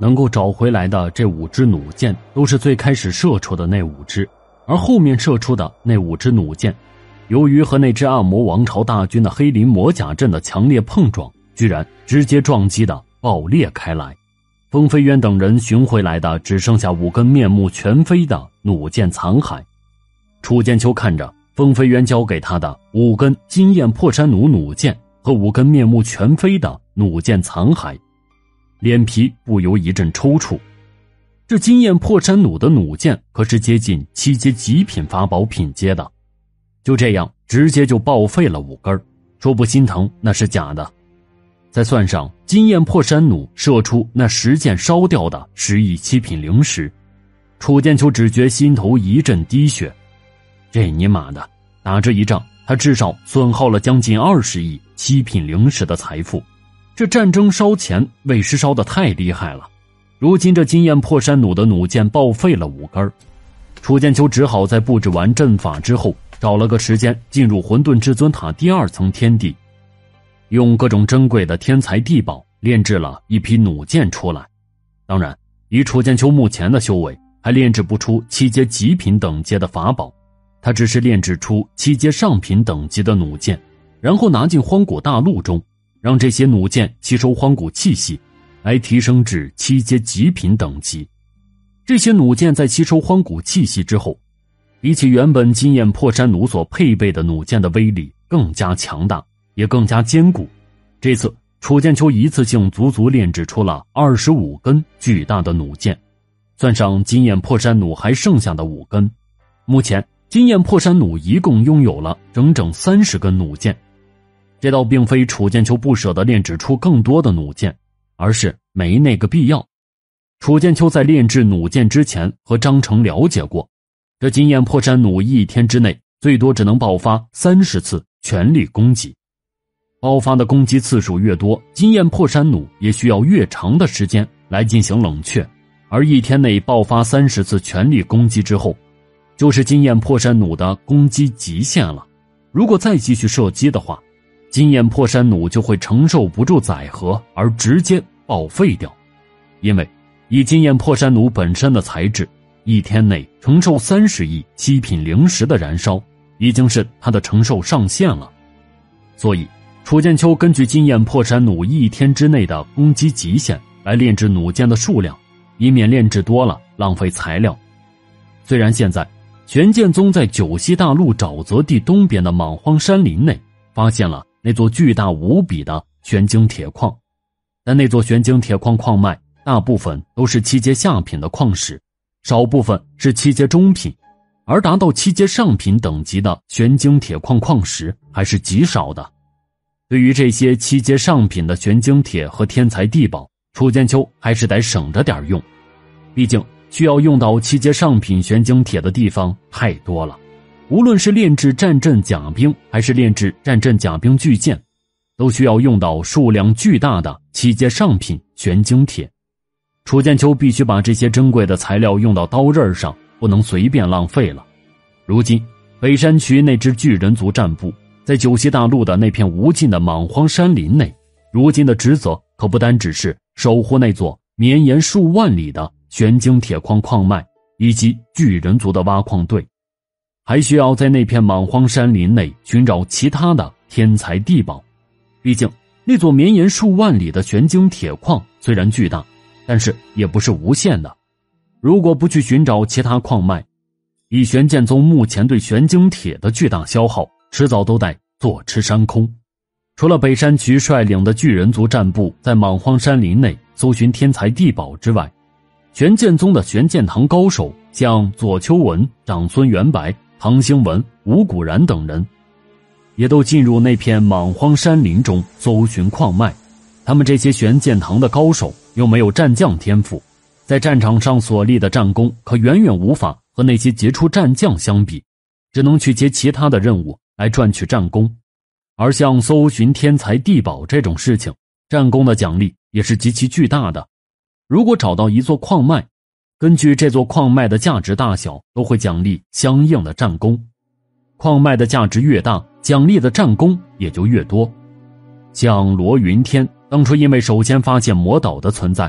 能够找回来的这5支弩箭都是最开始射出的那5支，而后面射出的那5支弩箭，由于和那支暗魔王朝大军的黑林魔甲阵的强烈碰撞，居然直接撞击的爆裂开来。风飞渊等人寻回来的只剩下5根面目全非的弩箭残骸。楚剑秋看着风飞渊交给他的5根金焰破山弩弩箭和5根面目全非的弩箭残骸，脸皮不由一阵抽搐。这金焰破山弩的弩箭可是接近7阶极品法宝品阶的，就这样直接就报废了5根，说不心疼那是假的。再算上金焰破山弩射出那10箭烧掉的10亿7品灵石，楚剑秋只觉心头一阵滴血。这尼玛的，打这一仗他至少损耗了将近20亿7品灵石的财富，这战争烧钱为师烧得太厉害了。如今这金焰破山弩的弩箭报废了5根，楚剑秋只好在布置完阵法之后，找了个时间进入混沌至尊塔第2层天地，用各种珍贵的天材地宝炼制了一批弩箭出来。当然，以楚剑秋目前的修为，还炼制不出7阶极品等阶的法宝，他只是炼制出7阶上品等级的弩箭，然后拿进荒古大陆中，让这些弩箭吸收荒古气息，来提升至7阶极品等级。这些弩箭在吸收荒古气息之后，比起原本金焰破山弩所配备的弩箭的威力更加强大，也更加坚固。这次楚剑秋一次性足足炼制出了25根巨大的弩箭，算上金焰破山弩还剩下的5根，目前金焰破山弩一共拥有了整整30根弩箭。这倒并非楚剑秋不舍得炼制出更多的弩箭，而是没那个必要。楚剑秋在炼制弩箭之前和张成了解过，这金焰破山弩1天之内最多只能爆发30次全力攻击，爆发的攻击次数越多，金焰破山弩也需要越长的时间来进行冷却，而1天内爆发30次全力攻击之后，就是金焰破山弩的攻击极限了。如果再继续射击的话，金焰破山弩就会承受不住载荷而直接报废掉。因为以金焰破山弩本身的材质，1天内承受30亿7品灵石的燃烧已经是它的承受上限了。所以楚剑秋根据金焰破山弩1天之内的攻击极限来炼制弩箭的数量，以免炼制多了浪费材料。虽然现在玄剑宗在九溪大陆沼泽地东边的莽荒山林内发现了那座巨大无比的玄晶铁矿，但那座玄晶铁矿矿脉大部分都是7阶下品的矿石，少部分是7阶中品，而达到7阶上品等级的玄晶铁矿矿石还是极少的。对于这些7阶上品的玄晶铁和天材地宝，楚剑秋还是得省着点用，毕竟需要用到7阶上品玄晶铁的地方太多了。无论是炼制战阵甲兵还是炼制战阵甲兵巨剑，都需要用到数量巨大的7阶上品玄晶铁。楚剑秋必须把这些珍贵的材料用到刀刃上，不能随便浪费了。如今北山区那支巨人族战部在九溪大陆的那片无尽的莽荒山林内，如今的职责可不单只是守护那座绵延数万里的玄晶铁矿矿脉以及巨人族的挖矿队，还需要在那片莽荒山林内寻找其他的天材地宝。毕竟那座绵延数万里的玄晶铁矿虽然巨大，但是也不是无限的。如果不去寻找其他矿脉，以玄剑宗目前对玄晶铁的巨大消耗，迟早都得坐吃山空。除了北山渠率领的巨人族战部在莽荒山林内搜寻天材地宝之外，玄剑宗的玄剑堂高手像左丘文、长孙元白、唐兴文、吴谷然等人，也都进入那片莽荒山林中搜寻矿脉。他们这些玄剑堂的高手又没有战将天赋，在战场上所立的战功可远远无法和那些杰出战将相比，只能去接其他的任务来赚取战功。而像搜寻天材地宝这种事情，战功的奖励也是极其巨大的。如果找到一座矿脉，根据这座矿脉的价值大小，都会奖励相应的战功。矿脉的价值越大，奖励的战功也就越多。像罗云天当初因为首先发现魔岛的存在，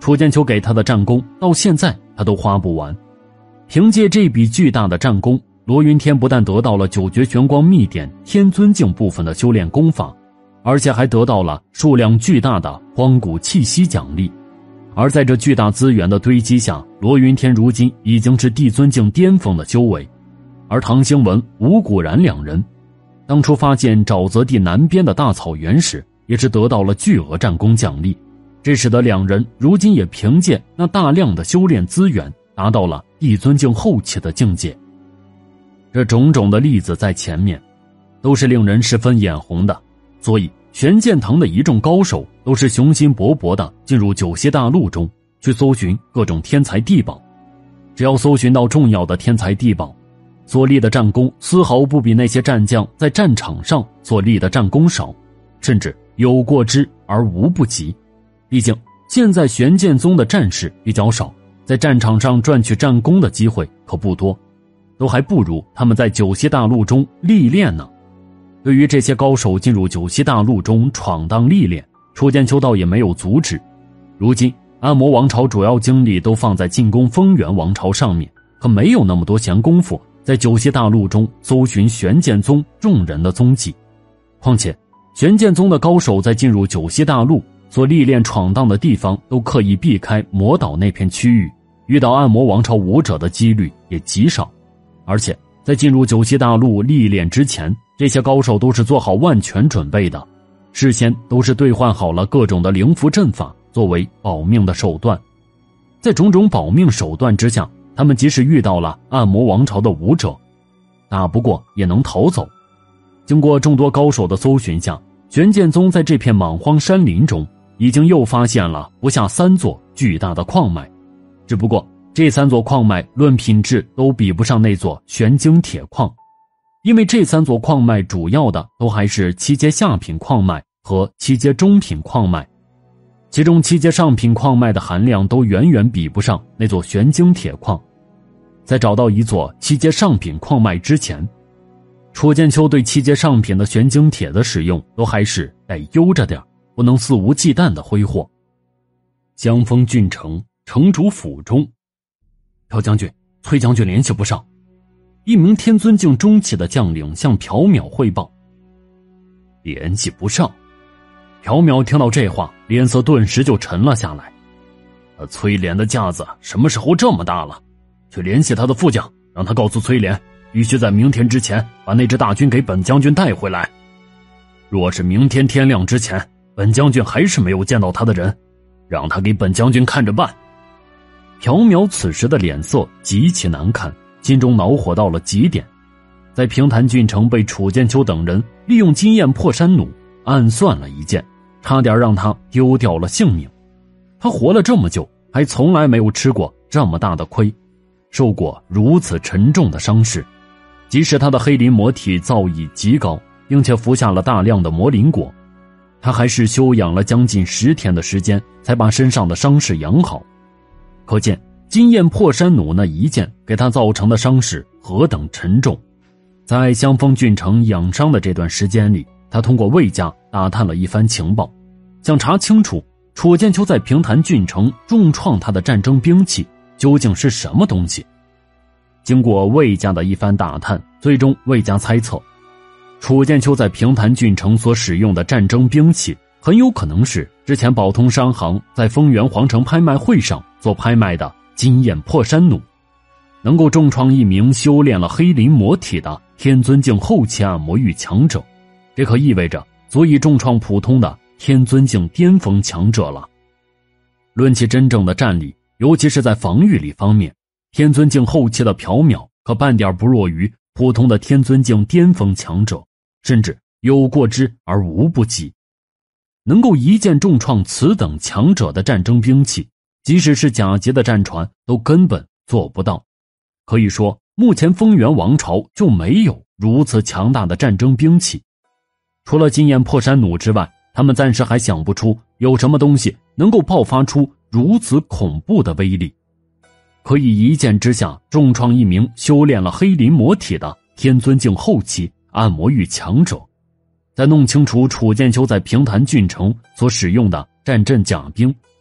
楚剑秋给他的战功到现在他都花不完。凭借这笔巨大的战功，罗云天不但得到了九绝玄光秘典天尊境部分的修炼功法，而且还得到了数量巨大的荒古气息奖励。而在这巨大资源的堆积下，罗云天如今已经是帝尊境巅峰的修为。而唐兴文、吴谷然两人当初发现沼泽地南边的大草原时，也是得到了巨额战功奖励，这使得两人如今也凭借那大量的修炼资源达到了帝尊境后期的境界。这种种的例子在前面都是令人十分眼红的，所以玄剑堂的一众高手都是雄心勃勃地进入九溪大陆中去搜寻各种天才地宝。只要搜寻到重要的天才地宝，所立的战功丝毫不比那些战将在战场上所立的战功少，甚至有过之而无不及。毕竟现在玄剑宗的战士比较少，在战场上赚取战功的机会可不多，都还不如他们在九溪大陆中历练呢。对于这些高手进入九溪大陆中闯荡历练，楚剑秋倒也没有阻止。如今暗魔王朝主要精力都放在进攻丰原王朝上面，可没有那么多闲工夫在九溪大陆中搜寻玄剑宗众人的踪迹。况且玄剑宗的高手在进入九溪大陆所历练闯荡的地方都刻意避开魔岛那片区域，遇到暗魔王朝武者的几率也极少。而且在进入九溪大陆历练之前，这些高手都是做好万全准备的，事先都是兑换好了各种的灵符阵法作为保命的手段。在种种保命手段之下，他们即使遇到了暗魔王朝的武者，打不过也能逃走。经过众多高手的搜寻下，玄剑宗在这片莽荒山林中已经又发现了不下3座巨大的矿脉，只不过这3座矿脉论品质都比不上那座玄晶铁矿，因为这3座矿脉主要的都还是7阶下品矿脉和7阶中品矿脉，其中7阶上品矿脉的含量都远远比不上那座玄晶铁矿。在找到一座7阶上品矿脉之前，楚剑秋对7阶上品的玄晶铁的使用都还是得悠着点，不能肆无忌惮的挥霍。江丰郡城城主府中，朴将军、崔将军联系不上。一名天尊境中期的将领向朴淼汇报。联系不上。朴淼听到这话，脸色顿时就沉了下来。崔莲的架子什么时候这么大了？去联系他的副将，让他告诉崔莲，必须在明天之前把那支大军给本将军带回来。若是明天天亮之前，本将军还是没有见到他的人，让他给本将军看着办。朴淼此时的脸色极其难看，心中恼火到了极点。在平潭郡城被楚剑秋等人利用金焰破山弩暗算了一箭，差点让他丢掉了性命。他活了这么久，还从来没有吃过这么大的亏，受过如此沉重的伤势。即使他的黑灵魔体造诣极高，并且服下了大量的魔灵果，他还是休养了将近10天的时间才把身上的伤势养好。可见金焰破山弩那一箭给他造成的伤势何等沉重。在香风郡城养伤的这段时间里，他通过魏家打探了一番情报，想查清楚楚剑秋在平潭郡城重创他的战争兵器究竟是什么东西。经过魏家的一番打探，最终魏家猜测，楚剑秋在平潭郡城所使用的战争兵器很有可能是之前宝通商行在丰原皇城拍卖会上所拍卖的金焰破山弩，能够重创一名修炼了黑灵魔体的天尊境后期暗魔域强者，这可意味着足以重创普通的天尊境巅峰强者了。论其真正的战力，尤其是在防御力方面，天尊境后期的朴淼可半点不弱于普通的天尊境巅峰强者，甚至有过之而无不及。能够一剑重创此等强者的战争兵器，即使是甲级的战船都根本做不到。可以说目前丰原王朝就没有如此强大的战争兵器。除了金焰破山弩之外，他们暂时还想不出有什么东西能够爆发出如此恐怖的威力，可以一剑之下重创一名修炼了黑灵魔体的天尊境后期暗魔域强者。再弄清楚楚剑秋在平潭郡城所使用的战阵甲兵，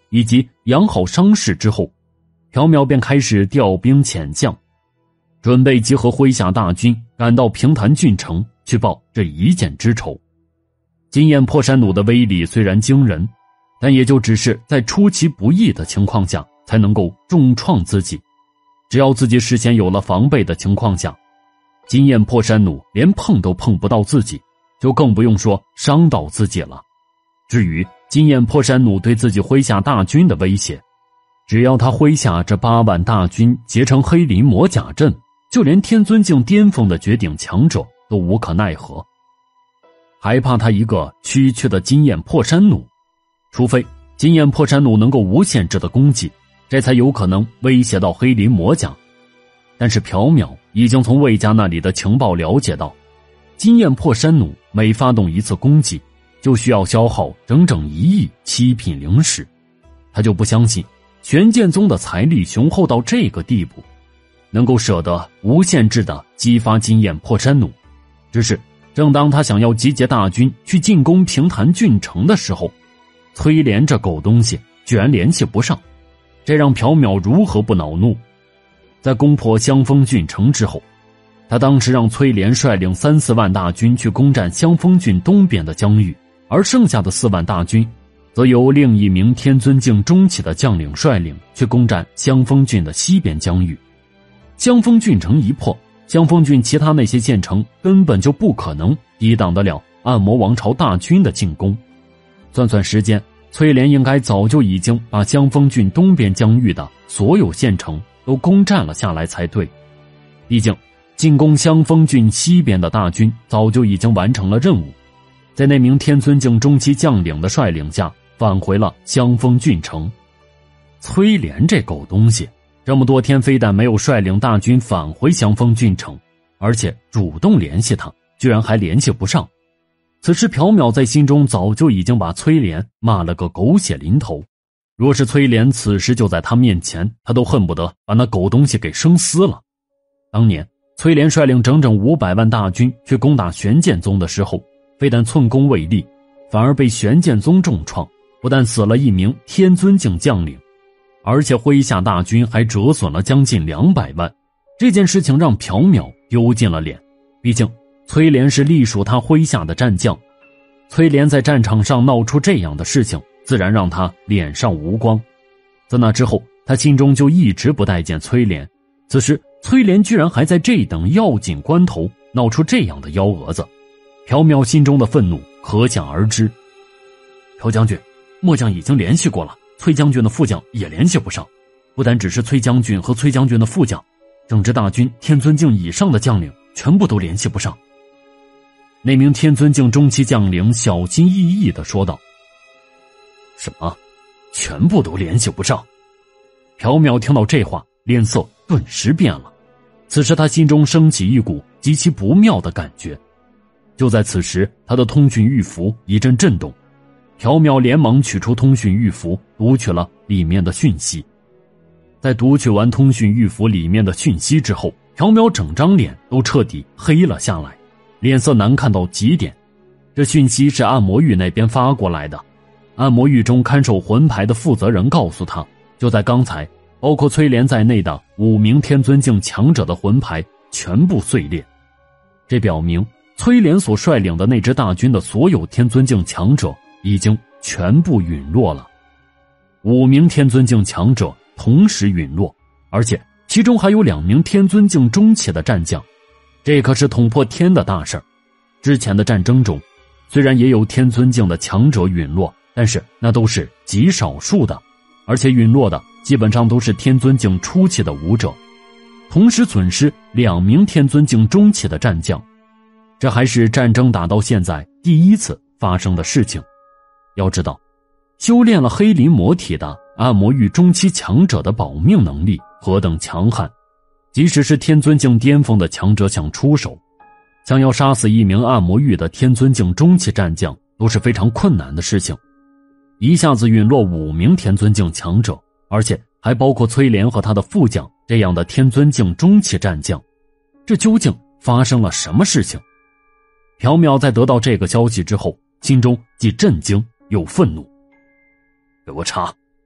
以及养好伤势之后，缥缈便开始调兵遣将，准备集合麾下大军赶到平潭郡城去报这一箭之仇。金焰破山弩的威力虽然惊人，但也就只是在出其不意的情况下才能够重创自己。只要自己事先有了防备的情况下，金焰破山弩连碰都碰不到自己，就更不用说伤到自己了。至于金焰破山弩对自己麾下大军的威胁，只要他麾下这8万大军结成黑鳞魔甲阵，就连天尊境巅峰的绝顶强者都无可奈何。还怕他一个区区的金焰破山弩？除非金焰破山弩能够无限制的攻击，这才有可能威胁到黑鳞魔甲。但是缥缈已经从魏家那里的情报了解到，金焰破山弩每发动一次攻击，就需要消耗整整1亿7品灵石。他就不相信玄剑宗的财力雄厚到这个地步，能够舍得无限制的激发金焰破山弩。只是正当他想要集结大军去进攻平潭郡城的时候，崔莲这狗东西居然联系不上，这让缥缈如何不恼怒。在攻破香风郡城之后，他当时让崔莲率领3-4万大军去攻占香风郡东边的疆域，而剩下的4万大军则由另一名天尊境中期的将领率领去攻占香风郡的西边疆域。香风郡城一破，香风郡其他那些县城根本就不可能抵挡得了暗魔王朝大军的进攻。算算时间，崔莲应该早就已经把香风郡东边疆域的所有县城都攻占了下来才对。毕竟进攻香风郡西边的大军早就已经完成了任务，在那名天尊境中期将领的率领下返回了香风郡城。崔莲这狗东西，这么多天非但没有率领大军返回香风郡城，而且主动联系他，居然还联系不上。此时缥缈在心中早就已经把崔莲骂了个狗血淋头，若是崔莲此时就在他面前，他都恨不得把那狗东西给生撕了。当年崔莲率领整整500万大军去攻打玄剑宗的时候，非但寸功未立，反而被玄剑宗重创，不但死了一名天尊境将领，而且麾下大军还折损了将近200万。这件事情让缥缈丢尽了脸，毕竟崔莲是隶属他麾下的战将，崔莲在战场上闹出这样的事情，自然让他脸上无光。自那之后，他心中就一直不待见崔莲。此时崔莲居然还在这等要紧关头闹出这样的幺蛾子，缥缈心中的愤怒可想而知。朴将军，末将已经联系过了，崔将军的副将也联系不上。不单只是崔将军和崔将军的副将，整支大军天尊境以上的将领全部都联系不上。那名天尊境中期将领小心翼翼地说道。什么？全部都联系不上？缥缈听到这话，脸色顿时变了。此时他心中升起一股极其不妙的感觉。就在此时，他的通讯玉符一阵震动，缥缈连忙取出通讯玉符，读取了里面的讯息。在读取完通讯玉符里面的讯息之后，缥缈整张脸都彻底黑了下来，脸色难看到极点。这讯息是暗魔域那边发过来的，暗魔域中看守魂牌的负责人告诉他，就在刚才，包括崔莲在内的5名天尊境强者的魂牌全部碎裂。这表明崔莲所率领的那支大军的所有天尊境强者已经全部陨落了。5名天尊境强者同时陨落，而且其中还有2名天尊境中期的战将，这可是捅破天的大事。之前的战争中，虽然也有天尊境的强者陨落，但是那都是极少数的，而且陨落的基本上都是天尊境初期的武者，同时损失2名天尊境中期的战将，这还是战争打到现在第一次发生的事情。要知道，修炼了黑鳞魔体的暗魔域中期强者的保命能力何等强悍，即使是天尊境巅峰的强者想出手，想要杀死一名暗魔域的天尊境中期战将都是非常困难的事情。一下子陨落5名天尊境强者，而且还包括崔莲和他的副将这样的天尊境中期战将，这究竟发生了什么事情？缥缈在得到这个消息之后，心中既震惊又愤怒。给我查，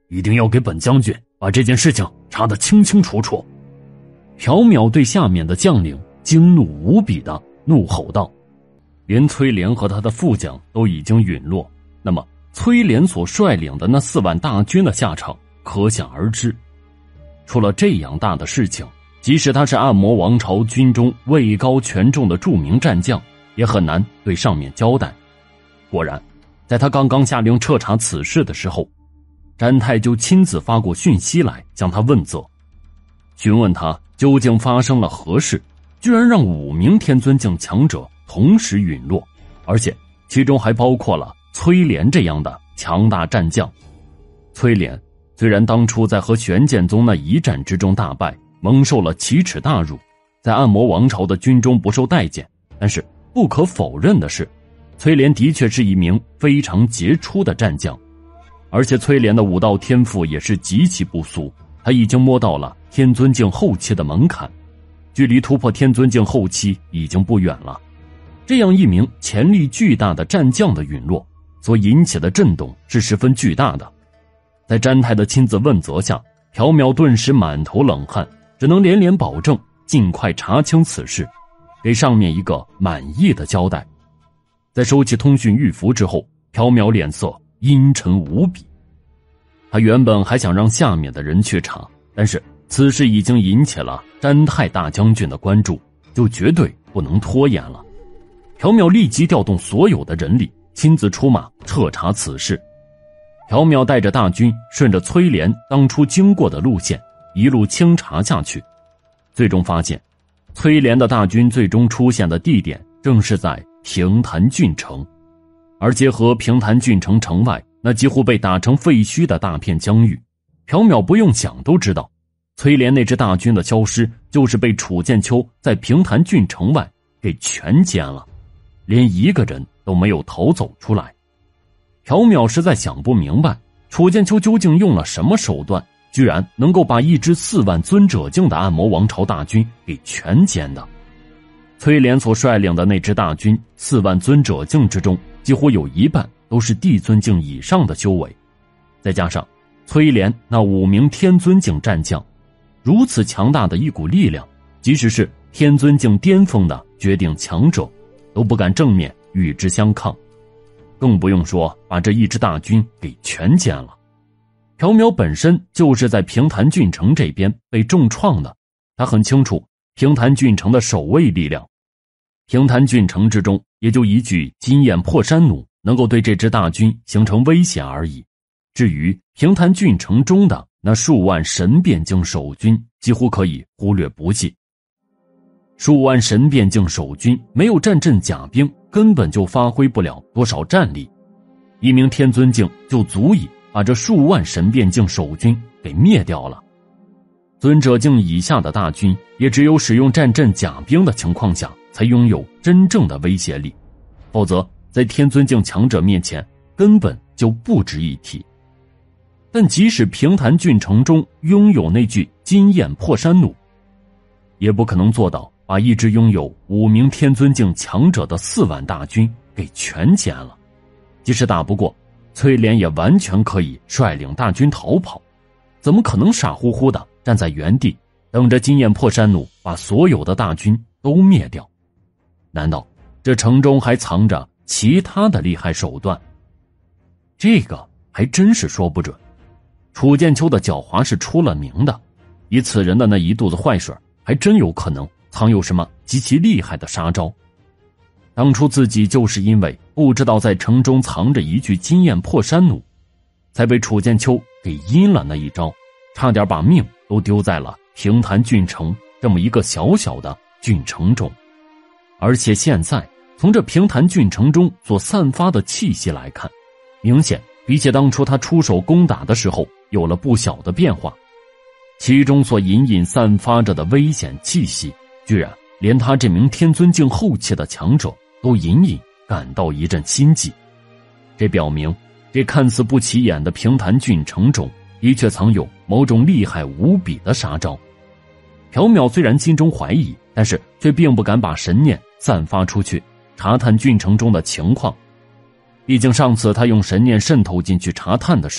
一定要给本将军把这件事情查得清清楚楚。缥缈对下面的将领惊怒无比地怒吼道。连崔连和他的副将都已经陨落，那么崔连所率领的那4万大军的下场可想而知。出了这样大的事情，即使他是暗魔王朝军中位高权重的著名战将，也很难对上面交代。果然，在他刚刚下令彻查此事的时候，詹太就亲自发过讯息来向他问责，询问他究竟发生了何事，居然让5名天尊境强者同时陨落，而且其中还包括了崔连这样的强大战将。崔连虽然当初在和玄剑宗那一战之中大败，蒙受了奇耻大辱，在暗魔王朝的军中不受待见，但是不可否认的是，崔连的确是一名非常杰出的战将，而且崔连的武道天赋也是极其不俗，他已经摸到了天尊境后期的门槛，距离突破天尊境后期已经不远了。这样一名潜力巨大的战将的陨落，所引起的震动是十分巨大的。在詹太的亲自问责下，缥缈顿时满头冷汗，只能连连保证尽快查清此事，给上面一个满意的交代。在收起通讯玉符之后，缥缈脸色阴沉无比。他原本还想让下面的人去查，但是此事已经引起了詹太大将军的关注，就绝对不能拖延了。缥缈立即调动所有的人力，亲自出马彻查此事。缥缈带着大军顺着崔连当初经过的路线一路清查下去，最终发现崔连的大军最终出现的地点正是在平潭郡城，而结合平潭郡城城外那几乎被打成废墟的大片疆域，缥缈不用想都知道，崔连那支大军的消失就是被楚剑秋在平潭郡城外给全歼了，连一个人都没有逃走出来。缥缈实在想不明白，楚剑秋究竟用了什么手段，居然能够把一支4万尊者境的暗魔王朝大军给全歼的。崔连所率领的那支大军4万尊者境之中，几乎有一半都是地尊境以上的修为，再加上崔连那5名天尊境战将，如此强大的一股力量，即使是天尊境巅峰的绝顶强者都不敢正面与之相抗，更不用说把这一支大军给全歼了。缥缈本身就是在平潭郡城这边被重创的，他很清楚平潭郡城的守卫力量。平潭郡城之中也就一具金焰破山弩能够对这支大军形成威胁而已，至于平潭郡城中的那数万神变境守军，几乎可以忽略不计。数万神变境守军没有战阵甲兵，根本就发挥不了多少战力，一名天尊境就足以把这数万神变境守军给灭掉了。尊者境以下的大军也只有使用战阵甲兵的情况下才拥有真正的威胁力，否则在天尊境强者面前根本就不值一提。但即使平潭郡城中拥有那具金焰破山弩，也不可能做到把一支拥有5名天尊境强者的4万大军给全歼了。即使打不过，崔连也完全可以率领大军逃跑，怎么可能傻乎乎的站在原地等着金焰破山弩把所有的大军都灭掉？难道这城中还藏着其他的厉害手段？这个还真是说不准。楚剑秋的狡猾是出了名的，以此人的那一肚子坏水，还真有可能藏有什么极其厉害的杀招。当初自己就是因为不知道在城中藏着一具金焰破山弩，才被楚剑秋给阴了那一招，差点把命都丢在了平潭郡城这么一个小小的郡城中。而且现在从这平潭郡城中所散发的气息来看，明显比起当初他出手攻打的时候有了不小的变化，其中所隐隐散发着的危险气息，居然连他这名天尊境后期的强者都隐隐感到一阵心悸。这表明这看似不起眼的平潭郡城中的确藏有某种厉害无比的杀招。缥缈虽然心中怀疑，但是却并不敢把神念散发出去查探郡城中的情况，毕竟上次他用神念渗透进去查探的时候，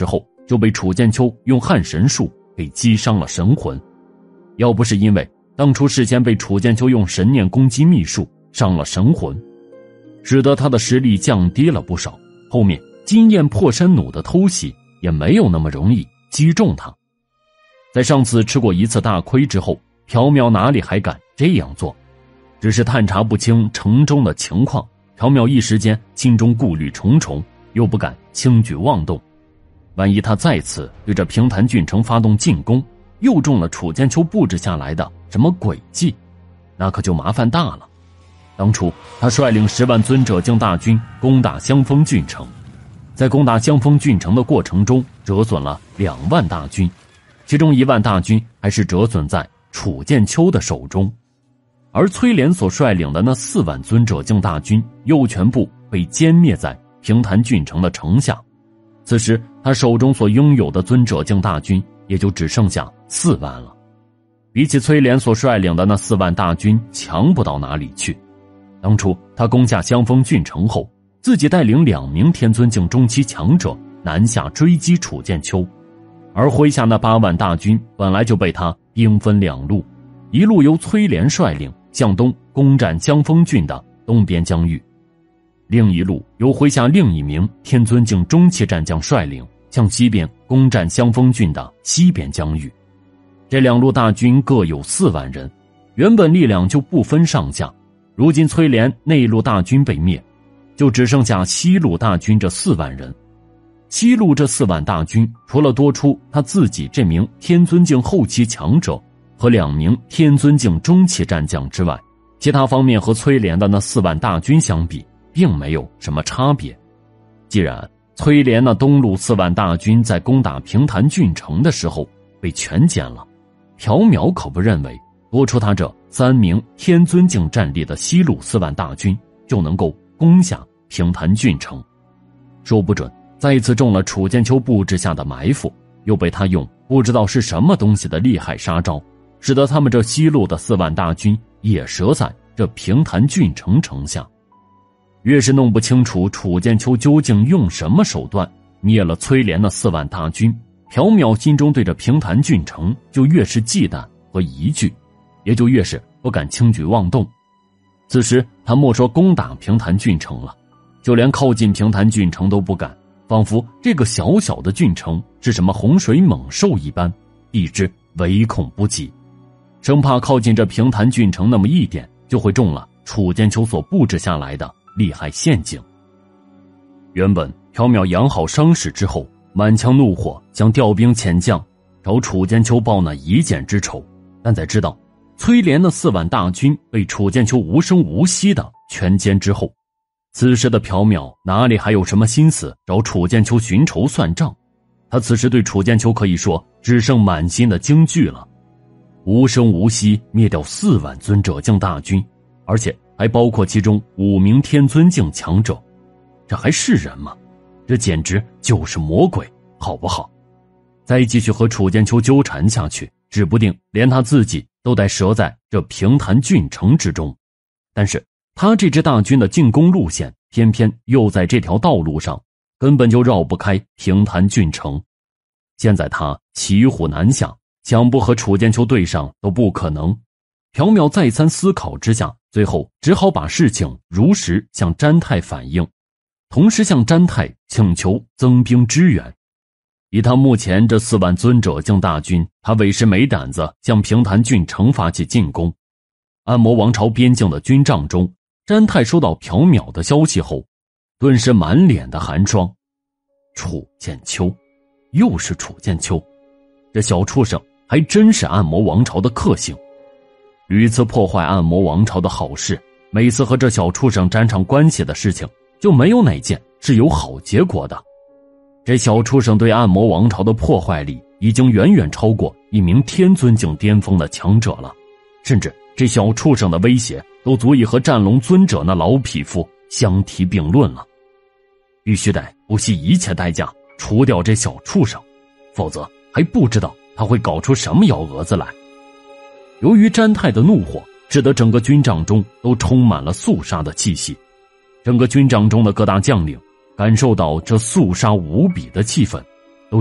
就被楚剑秋用撼神术给击伤了神魂。要不是因为当初事先被楚剑秋用神念攻击秘术伤了神魂，使得他的实力降低了不少，后面金焰破山弩的偷袭也没有那么容易击中他。在上次吃过一次大亏之后，缥缈哪里还敢这样做？只是探查不清城中的情况，缥缈一时间心中顾虑重重，又不敢轻举妄动。万一他再次对着平潭郡城发动进攻，又中了楚剑秋布置下来的什么诡计，那可就麻烦大了。当初他率领10万尊者境大军攻打香风郡城，在攻打香风郡城的过程中折损了2万大军，其中1万大军还是折损在楚剑秋的手中，而崔连所率领的那4万尊者境大军又全部被歼灭在平潭郡城的城下。此时他手中所拥有的尊者境大军也就只剩下4万了，比起崔连所率领的那4万大军强不到哪里去。当初他攻下香风郡城后，自己带领2名天尊境中期强者南下追击楚剑秋，而麾下那8万大军本来就被他兵分2路，一路由崔连率领向东攻占香风郡的东边疆域，另一路由麾下另一名天尊境中期战将率领向西边攻占香风郡的西边疆域。这2路大军各有4万人，原本力量就不分上下，如今崔连内路大军被灭，就只剩下西路大军这4万人。西路这4万大军除了多出他自己这名天尊境后期强者和2名天尊境中期战将之外，其他方面和崔连的那4万大军相比并没有什么差别。既然崔连那东路4万大军在攻打平潭郡城的时候被全歼了，缥缈可不认为多出他这3名天尊境战力的西路4万大军就能够攻下平潭郡城。说不准再次中了楚剑秋布置下的埋伏，又被他用不知道是什么东西的厉害杀招，使得他们这西路的4万大军也折在这平潭郡城城下。越是弄不清楚楚剑秋究竟用什么手段灭了崔连的4万大军，缥缈心中对着平潭郡城就越是忌惮和疑惧，也就越是不敢轻举妄动。此时他莫说攻打平潭郡城了，就连靠近平潭郡城都不敢，仿佛这个小小的郡城是什么洪水猛兽一般，避之唯恐不及，生怕靠近这平潭郡城那么一点就会中了楚剑秋所布置下来的厉害陷阱。原本缥缈养好伤势之后，满腔怒火想调兵遣将找楚剑秋报那一箭之仇，但在知道崔连的4万大军被楚剑秋无声无息的全歼之后，此时的缥缈哪里还有什么心思找楚剑秋寻仇算账？他此时对楚剑秋可以说只剩满心的惊惧了。无声无息灭掉4万尊者境大军，而且还包括其中5名天尊境强者，这还是人吗？这简直就是魔鬼，好不好？再继续和楚剑秋纠缠下去，指不定连他自己都得折在这平潭郡城之中。但是他这支大军的进攻路线偏偏又在这条道路上，根本就绕不开平潭郡城。现在他骑虎难下，想不和楚剑秋对上都不可能。缥缈再三思考之下，最后只好把事情如实向詹太反映，同时向詹太请求增兵支援。以他目前这4万尊者境大军，他委实没胆子向平潭郡城发起进攻。暗魔王朝边境的军帐中，詹太收到缥缈的消息后，顿时满脸的寒霜。楚剑秋，又是楚剑秋，这小畜生还真是暗魔王朝的克星，屡次破坏暗魔王朝的好事，每次和这小畜生沾上关系的事情，就没有哪件是有好结果的。这小畜生对暗魔王朝的破坏力已经远远超过一名天尊境巅峰的强者了，甚至这小畜生的威胁都足以和战龙尊者那老匹夫相提并论了。必须得不惜一切代价除掉这小畜生，否则还不知道他会搞出什么幺蛾子来。由于詹太的怒火，使得整个军帐中都充满了肃杀的气息，整个军帐中的各大将领感受到这肃杀无比的气氛，都是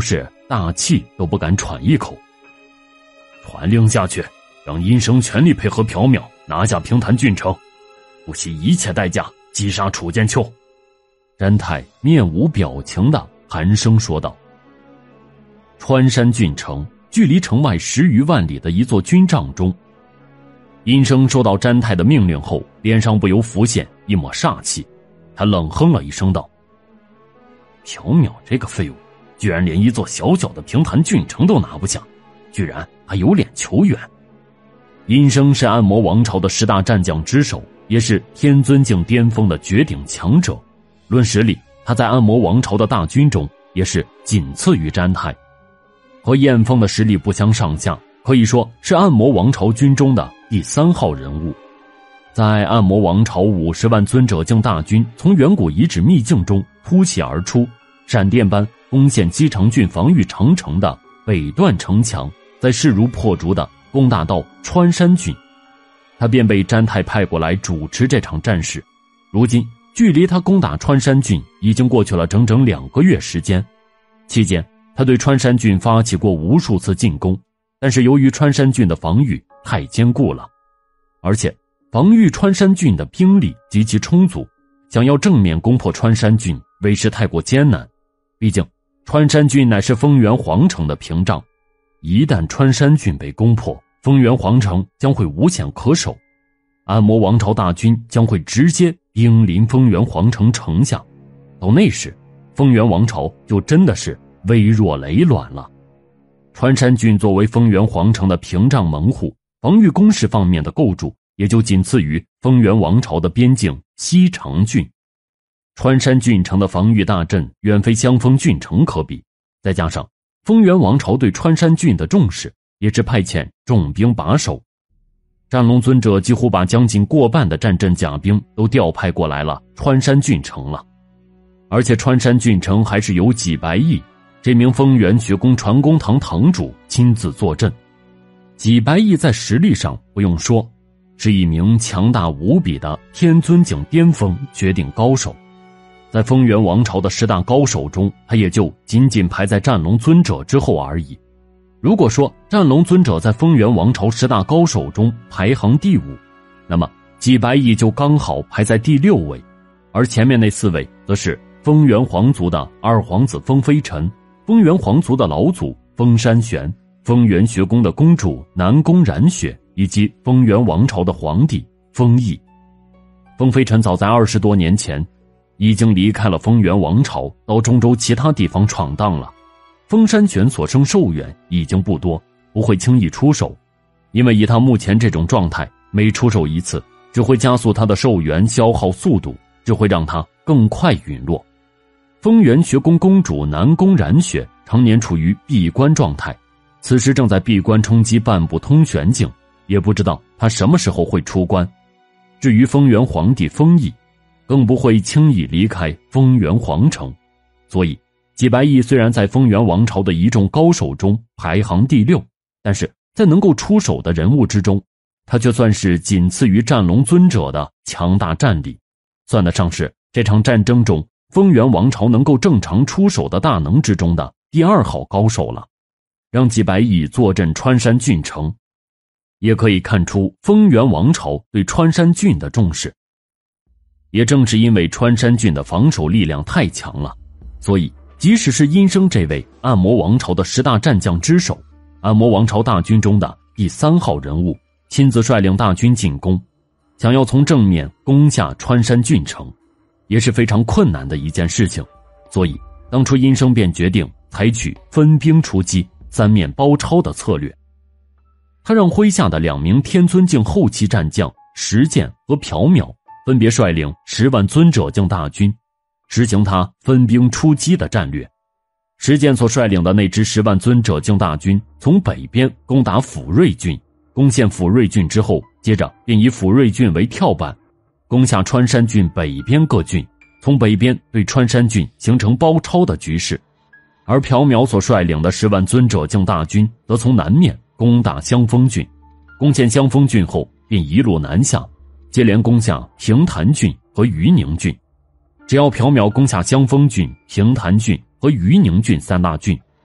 大气都不敢喘一口。传令下去，让殷生全力配合缥缈，拿下平潭郡城，不惜一切代价击杀楚剑秋。詹太面无表情地寒声说道。川山郡城距离城外10余万里的一座军帐中，殷生收到詹太的命令后，脸上不由浮现一抹煞气，他冷哼了一声道：缥缈这个废物，居然连一座小小的平潭郡城都拿不下，居然还有脸求援。殷生是暗魔王朝的10大战将之首，也是天尊境巅峰的绝顶强者，论实力，他在暗魔王朝的大军中也是仅次于詹太，和燕峰的实力不相上下，可以说是暗魔王朝军中的第3号人物。在暗魔王朝50万尊者境大军从远古遗址秘境中突袭而出，闪电般攻陷姬城郡防御长城的北段城墙，再势如破竹的攻打到川山郡，他便被詹太派过来主持这场战事。如今距离他攻打川山郡已经过去了整整2个月时间，期间他对川山郡发起过无数次进攻，但是由于川山郡的防御太坚固了，而且防御川山郡的兵力极其充足，想要正面攻破川山郡为时太过艰难。毕竟川山郡乃是丰原皇城的屏障，一旦川山郡被攻破，丰原皇城将会无险可守，暗魔王朝大军将会直接兵临丰原皇城城下，到那时丰原王朝就真的是危若累卵了。川山郡作为丰原皇城的屏障门户，防御工事方面的构筑也就仅次于丰原王朝的边境西长郡。川山郡城的防御大阵远非襄丰郡城可比，再加上丰原王朝对川山郡的重视，也是派遣重兵把守。战龙尊者几乎把将近过半的战阵甲兵都调派过来了川山郡城了，而且川山郡城还是由纪白义这名丰原学宫传功堂堂主亲自坐镇。纪白义在实力上不用说，是一名强大无比的天尊境巅峰绝顶高手，在丰原王朝的10大高手中，他也就仅仅排在战龙尊者之后而已。如果说战龙尊者在丰原王朝10大高手中排行第5，那么纪白义就刚好排在第6位，而前面那4位则是丰原皇族的2皇子丰飞尘、丰原皇族的老祖丰山玄、丰原学宫的公主南宫染雪，以及丰原王朝的皇帝丰毅。丰飞尘早在20多年前已经离开了丰原王朝，到中州其他地方闯荡了。丰山玄所生寿元已经不多，不会轻易出手，因为以他目前这种状态，每出手一次只会加速他的寿元消耗速度，只会让他更快陨落。丰原学宫公主南宫染雪常年处于闭关状态，此时正在闭关冲击半步通玄境，也不知道他什么时候会出关。至于丰原皇帝丰毅，更不会轻易离开丰原皇城，所以纪白义虽然在丰原王朝的一众高手中排行第6，但是在能够出手的人物之中，他却算是仅次于战龙尊者的强大战力，算得上是这场战争中丰原王朝能够正常出手的大能之中的第2号高手了。让纪白义坐镇川山郡城，也可以看出丰原王朝对川山郡的重视。也正是因为川山郡的防守力量太强了，所以即使是殷生这位暗魔王朝的10大战将之首，暗魔王朝大军中的第3号人物，亲自率领大军进攻，想要从正面攻下川山郡城，也是非常困难的一件事情。所以当初殷生便决定采取分兵出击、3面包抄的策略。他让麾下的2名天尊境后期战将石剑和缥缈分别率领10万尊者境大军，实行他分兵出击的战略。石剑所率领的那支10万尊者境大军从北边攻打抚瑞郡，攻陷抚瑞郡之后，接着便以抚瑞郡为跳板，攻下川山郡北边各郡，从北边对川山郡形成包抄的局势。而缥缈所率领的10万尊者境大军则从南面攻打襄丰郡，攻陷襄丰郡后便一路南下，接连攻下平潭郡和余宁郡。只要缥缈攻下襄丰郡、平潭郡和余宁郡3大郡，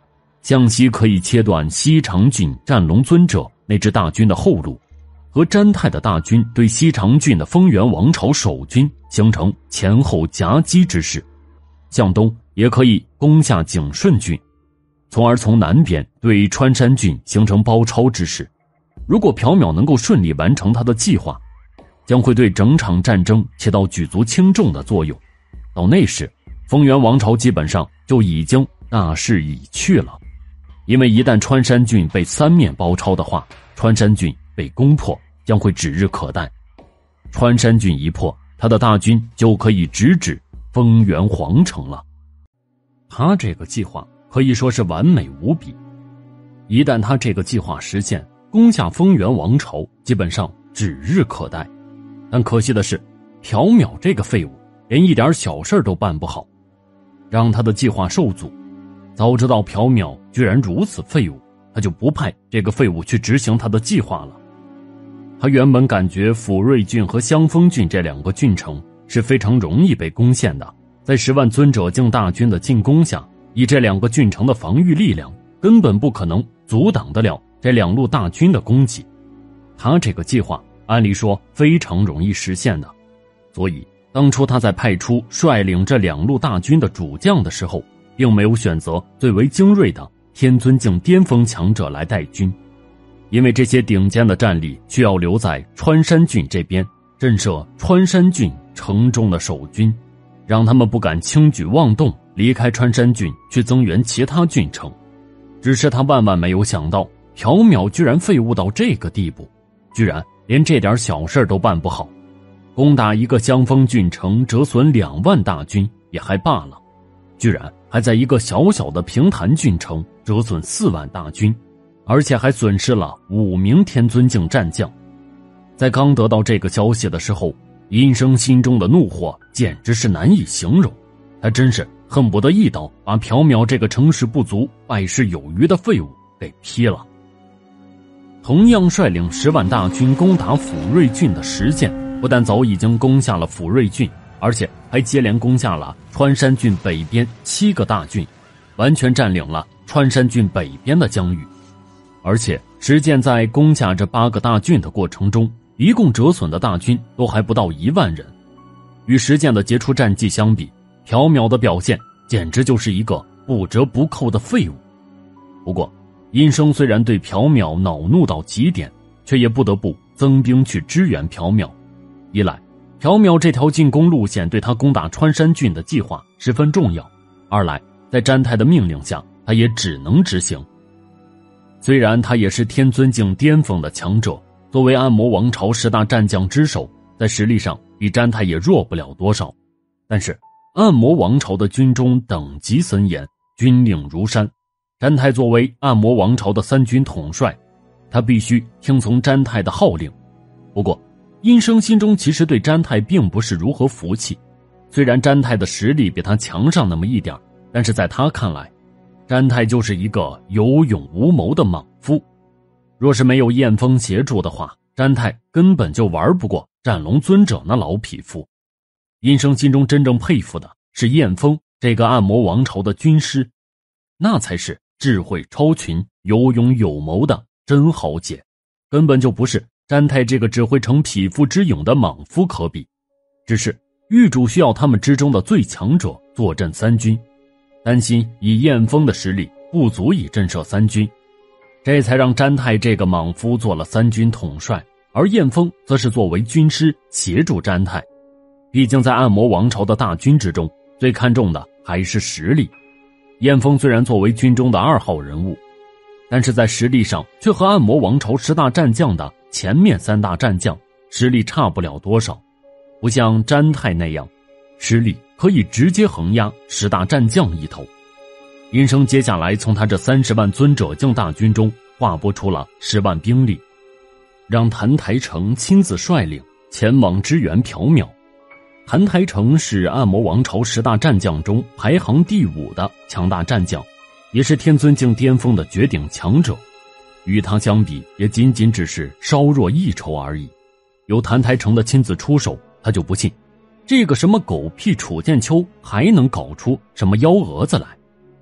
向西可以切断西长郡战龙尊者那支大军的后路，和詹太的大军对西长郡的丰原王朝守军形成前后夹击之势。向东也可以攻下景顺郡，从而从南边对川山郡形成包抄之势。如果朴邈能够顺利完成他的计划，将会对整场战争起到举足轻重的作用。到那时，丰原王朝基本上就已经大势已去了。因为一旦川山郡被三面包抄的话，川山郡被攻破将会指日可待。川山郡一破，他的大军就可以直指丰原皇城了。他这个计划可以说是完美无比。一旦他这个计划实现，攻下丰原王朝基本上指日可待。但可惜的是，朴邈这个废物连一点小事都办不好，让他的计划受阻。早知道朴邈居然如此废物，他就不派这个废物去执行他的计划了。他原本感觉抚瑞郡和襄丰郡这两个郡城是非常容易被攻陷的，在10万尊者境大军的进攻下，以这两个郡城的防御力量，根本不可能阻挡得了这两路大军的攻击。他这个计划按理说非常容易实现的，所以当初他在派出率领这两路大军的主将的时候，并没有选择最为精锐的天尊境巅峰强者来带军，因为这些顶尖的战力需要留在川山郡这边震慑川山郡城中的守军，让他们不敢轻举妄动离开川山郡去增援其他郡城。只是他万万没有想到，朴邈居然废物到这个地步，居然连这点小事都办不好。攻打一个襄丰郡城折损2万大军也还罢了，居然还在一个小小的平潭郡城折损4万大军，而且还损失了5名天尊境战将。在刚得到这个消息的时候，殷生心中的怒火简直是难以形容，他真是恨不得一刀把朴邈这个成事不足败事有余的废物给劈了。同样率领10万大军攻打抚瑞郡的石建，不但早已经攻下了抚瑞郡，而且还接连攻下了川山郡北边7个大郡，完全占领了川山郡北边的疆域。而且石建在攻下这8个大郡的过程中，一共折损的大军都还不到1万人。与石建的杰出战绩相比，朴邈的表现简直就是一个不折不扣的废物。不过殷生虽然对朴邈恼怒到极点，却也不得不增兵去支援朴邈。一来朴邈这条进攻路线对他攻打川山郡的计划十分重要，二来在詹太的命令下，他也只能执行。虽然他也是天尊境巅峰的强者，作为暗魔王朝10大战将之首，在实力上比詹太也弱不了多少，但是暗魔王朝的军中等级森严，军令如山。詹太作为暗魔王朝的3军统帅，他必须听从詹太的号令。不过殷生心中其实对詹太并不是如何服气，虽然詹太的实力比他强上那么一点，但是在他看来，詹太就是一个有勇无谋的莽夫。若是没有燕峰协助的话，詹太根本就玩不过战龙尊者那老匹夫。殷生心中真正佩服的是燕峰这个暗魔王朝的军师，那才是智慧超群、有勇有谋的真豪杰，根本就不是詹太这个只会逞匹夫之勇的莽夫可比。只是狱主需要他们之中的最强者坐镇3军，担心以燕峰的实力不足以震慑3军，这才让詹太这个莽夫做了3军统帅，而燕峰则是作为军师协助詹太。毕竟在暗魔王朝的大军之中，最看重的还是实力。燕峰虽然作为军中的2号人物，但是在实力上却和暗魔王朝10大战将的前面3大战将实力差不了多少，不像詹太那样实力可以直接横压10大战将一头。殷生接下来从他这30万尊者境大军中划拨出了10万兵力，让谭台成亲自率领前往支援朴邈。谭台成是暗魔王朝10大战将中排行第5的强大战将，也是天尊境巅峰的绝顶强者，与他相比也仅仅只是稍弱一筹而已。有谭台成的亲自出手，他就不信这个什么狗屁楚剑秋还能搞出什么幺蛾子来。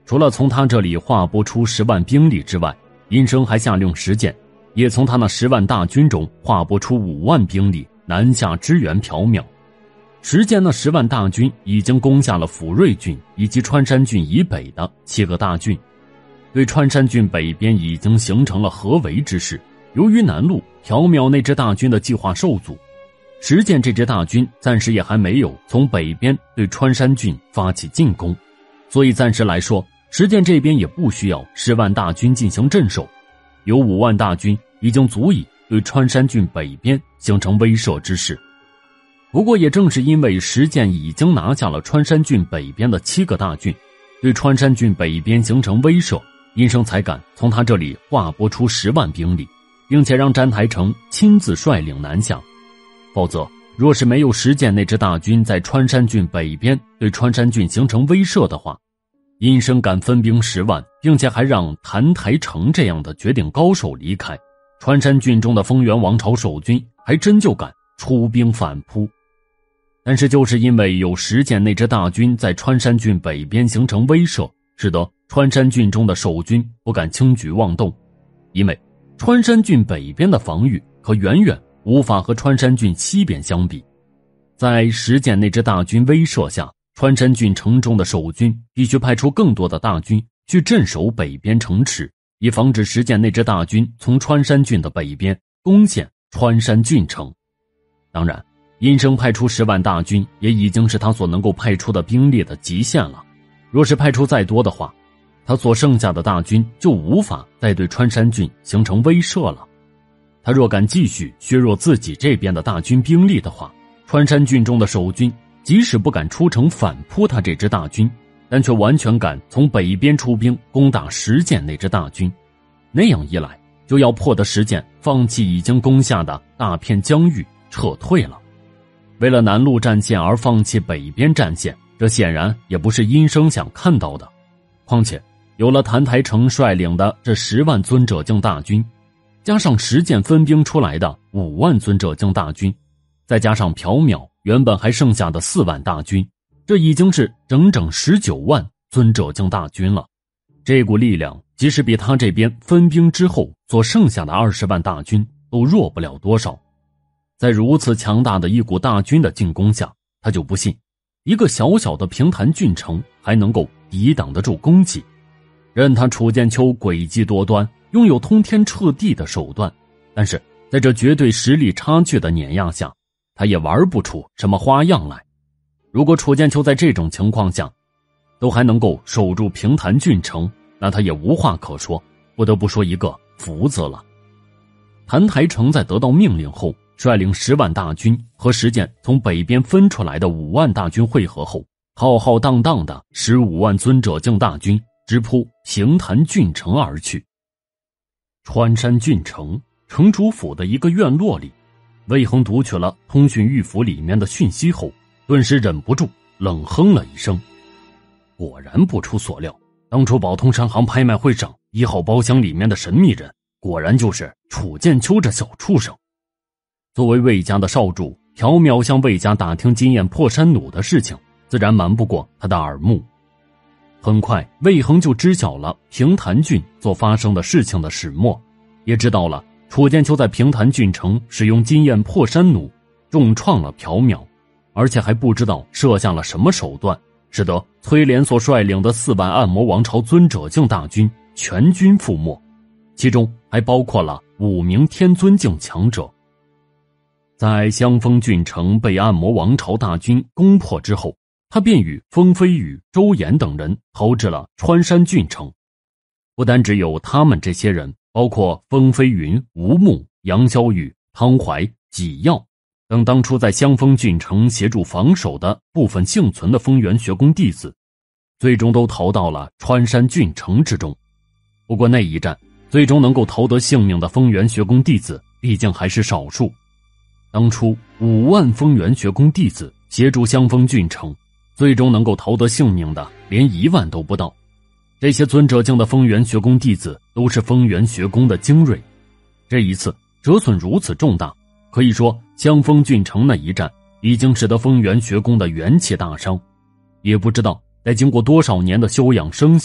除了从他这里划拨出10万兵力之外，殷生还下令石建也从他那10万大军中划拨出5万兵力南下支援朴苗。石建那10万大军已经攻下了抚瑞郡以及川山郡以北的7个大郡，对川山郡北边已经形成了合围之势。由于南路朴苗那支大军的计划受阻，石建这支大军暂时也还没有从北边对川山郡发起进攻，所以暂时来说，石建这边也不需要10万大军进行镇守，有5万大军已经足以对川山郡北边形成威慑之势。不过也正是因为石建已经拿下了川山郡北边的7个大郡，对川山郡北边形成威慑，殷生才敢从他这里划拨出10万兵力，并且让詹台成亲自率领南下。否则若是没有石建那支大军在川山郡北边对川山郡形成威慑的话，殷生敢分兵10万，并且还让谭台成这样的绝顶高手离开，川山郡中的丰原王朝守军还真就敢出兵反扑。但是就是因为有石建那支大军在川山郡北边形成威慑，使得川山郡中的守军不敢轻举妄动，因为川山郡北边的防御可远远无法和川山郡西边相比。在石建那支大军威慑下，川山郡城中的守军必须派出更多的大军去镇守北边城池，以防止石建那支大军从川山郡的北边攻陷川山郡城。当然，殷生派出10万大军也已经是他所能够派出的兵力的极限了，若是派出再多的话，他所剩下的大军就无法再对川山郡形成威慑了。他若敢继续削弱自己这边的大军兵力的话，川山郡中的守军即使不敢出城反扑他这支大军，但却完全敢从北边出兵攻打石建那支大军。那样一来，就要迫得石建放弃已经攻下的大片疆域，撤退了。为了南路战线而放弃北边战线，这显然也不是殷生想看到的。况且有了谭台成率领的这10万尊者境大军，加上石建分兵出来的5万尊者境大军，再加上朴苗原本还剩下的4万大军，这已经是整整19万尊者境大军了。这股力量即使比他这边分兵之后所剩下的20万大军都弱不了多少。在如此强大的一股大军的进攻下，他就不信一个小小的平潭郡城还能够抵挡得住攻击。任他楚剑秋诡计多端，拥有通天彻地的手段，但是在这绝对实力差距的碾压下，他也玩不出什么花样来。如果楚剑秋在这种情况下都还能够守住平潭郡城，那他也无话可说，不得不说一个福字了。谭台成在得到命令后，率领10万大军和石建从北边分出来的5万大军会合后，浩浩荡荡的15万尊者境大军直扑平潭郡城而去。川山郡城城主府的一个院落里，魏恒读取了通讯玉符里面的讯息后，顿时忍不住冷哼了一声。果然不出所料，当初宝通商行拍卖会上1号包厢里面的神秘人，果然就是楚剑秋这小畜生。作为魏家的少主，朴苗向魏家打听金焰破山弩的事情，自然瞒不过他的耳目。很快，魏恒就知晓了平潭郡所发生的事情的始末，也知道了楚剑秋在平潭郡城使用金焰破山弩重创了朴苗，而且还不知道设下了什么手段，使得崔连所率领的4万暗魔王朝尊者境大军全军覆没，其中还包括了5名天尊境强者。在香风郡城被暗魔王朝大军攻破之后，他便与风飞羽、周延等人逃至了川山郡城。不单只有他们这些人，包括风飞云、吴木、杨逍宇、汤怀、纪耀等当初在香风郡城协助防守的部分幸存的丰原学宫弟子，最终都逃到了川山郡城之中。不过那一战，最终能够逃得性命的丰原学宫弟子毕竟还是少数。当初5万丰原学宫弟子协助香风郡城，最终能够逃得性命的连1万都不到。这些尊者境的丰原学宫弟子都是丰原学宫的精锐，这一次折损如此重大，可以说香风郡城那一战已经使得丰原学宫的元气大伤。也不知道在经过多少年的休养生息，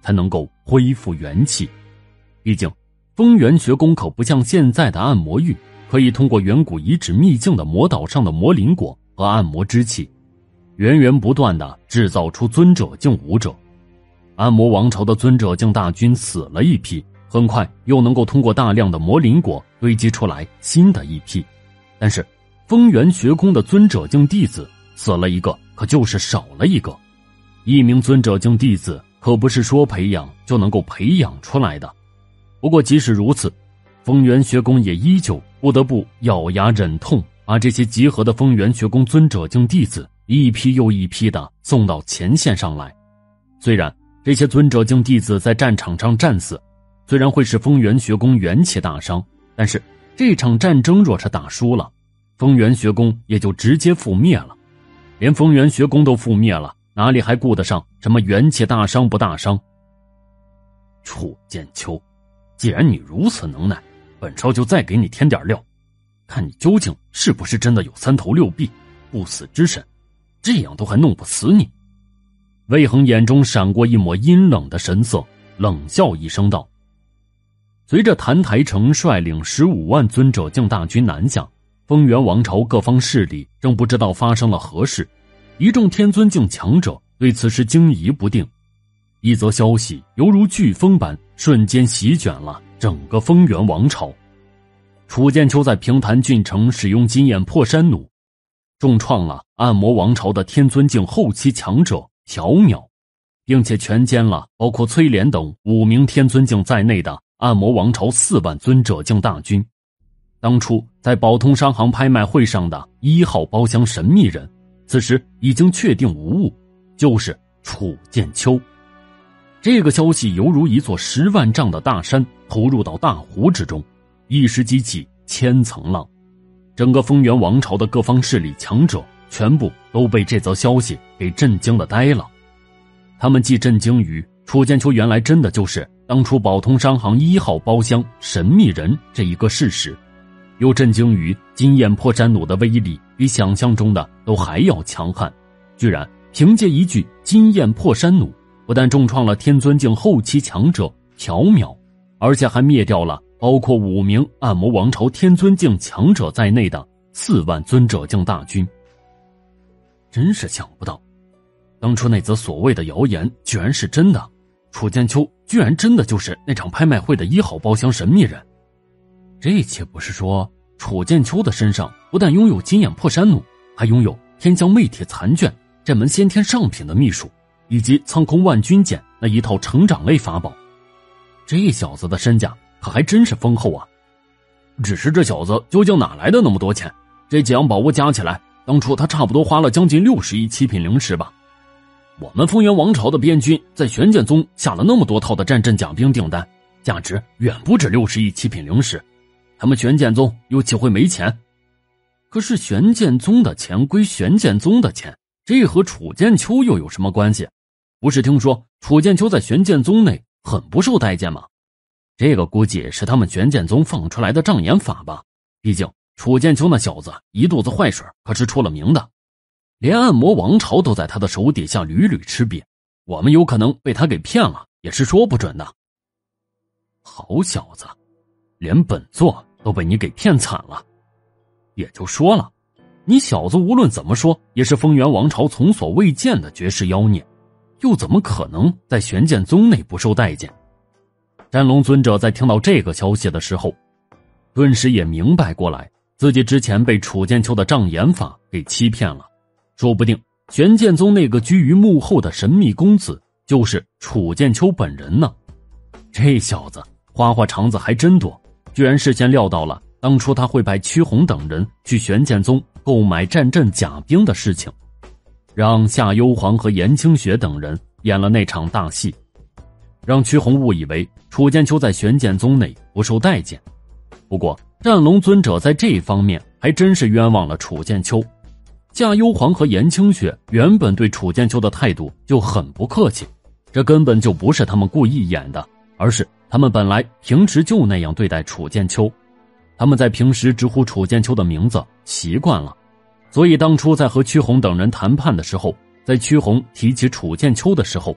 才能够恢复元气。毕竟风元学宫可不像现在的按摩浴，可以通过远古遗址秘境的魔岛上的魔灵果和按摩之气，源源不断地制造出尊者境武者。按摩王朝的尊者境大军死了一批，很快又能够通过大量的魔灵果堆积出来新的一批。但是风元学宫的尊者境弟子死了一个，可就是少了一个。一名尊者境弟子可不是说培养就能够培养出来的。不过即使如此，风元学宫也依旧不得不咬牙忍痛，把这些集合的风元学宫尊者境弟子一批又一批的送到前线上来。虽然这些尊者境弟子在战场上战死，虽然会使风元学宫元气大伤，但是这场战争若是打输了，风元学宫也就直接覆灭了。连风元学宫都覆灭了，哪里还顾得上什么元气大伤不大伤？楚剑秋，既然你如此能耐，本少就再给你添点料，看你究竟是不是真的有三头六臂、不死之身，这样都还弄不死你。魏恒眼中闪过一抹阴冷的神色，冷笑一声道：随着谭台城率领15万尊者境大军南下，风元王朝各方势力正不知道发生了何事，一众天尊境强者对此事惊疑不定。一则消息犹如飓风般瞬间席卷了整个风元王朝。楚剑秋在平潭郡城使用金眼破山弩，重创了暗魔王朝的天尊境后期强者缥缈，并且全歼了包括崔莲等5名天尊境在内的暗魔王朝4万尊者境大军。当初在宝通商行拍卖会上的1号包厢神秘人，此时已经确定无误，就是楚剑秋。这个消息犹如一座10万丈的大山投入到大湖之中，一时激起千层浪。整个风元王朝的各方势力强者全部都被这则消息给震惊了呆了。他们既震惊于楚剑秋原来真的就是当初宝通商行1号包厢神秘人这一个事实，又震惊于金焰破山弩的威力比想象中的都还要强悍，居然凭借一句金焰破山弩，不但重创了天尊境后期强者缥缈，而且还灭掉了包括5名暗魔王朝天尊境强者在内的4万尊者境大军。真是想不到，当初那则所谓的谣言居然是真的，楚剑秋居然真的就是那场拍卖会的1号包厢神秘人。这岂不是说楚剑秋的身上不但拥有金眼破山弩，还拥有天降魅铁残卷这门先天上品的秘术，以及苍空万钧剑那一套成长类法宝。这小子的身价可还真是丰厚啊！只是这小子究竟哪来的那么多钱？这几样宝物加起来，当初他差不多花了将近60亿七品灵石吧。我们风元王朝的边军在玄剑宗下了那么多套的战阵甲兵订单，价值远不止60亿七品灵石，他们玄剑宗又岂会没钱？可是玄剑宗的钱归玄剑宗的钱，这和楚剑秋又有什么关系？不是听说楚剑秋在玄剑宗内很不受待见吗？这个估计是他们玄剑宗放出来的障眼法吧，毕竟楚剑秋那小子一肚子坏水，可是出了名的，连暗魔王朝都在他的手底下屡屡吃瘪，我们有可能被他给骗了也是说不准的。好小子，连本座都被你给骗惨了。也就说了，你小子无论怎么说也是风元王朝从所未见的绝世妖孽，又怎么可能在玄剑宗内不受待见？战龙尊者在听到这个消息的时候，顿时也明白过来，自己之前被楚剑秋的障眼法给欺骗了，说不定玄剑宗那个居于幕后的神秘公子就是楚剑秋本人呢。这小子花花肠子还真多，居然事先料到了当初他会派屈红等人去玄剑宗购买战阵甲兵的事情，让夏幽皇和颜清雪等人演了那场大戏，让屈红误以为楚剑秋在玄剑宗内不受待见。不过战龙尊者在这方面还真是冤枉了楚剑秋。夏幽皇和颜清雪原本对楚剑秋的态度就很不客气，这根本就不是他们故意演的，而是他们本来平时就那样对待楚剑秋。他们在平时直呼楚剑秋的名字习惯了，所以当初在和屈红等人谈判的时候，在屈红提起楚剑秋的时候，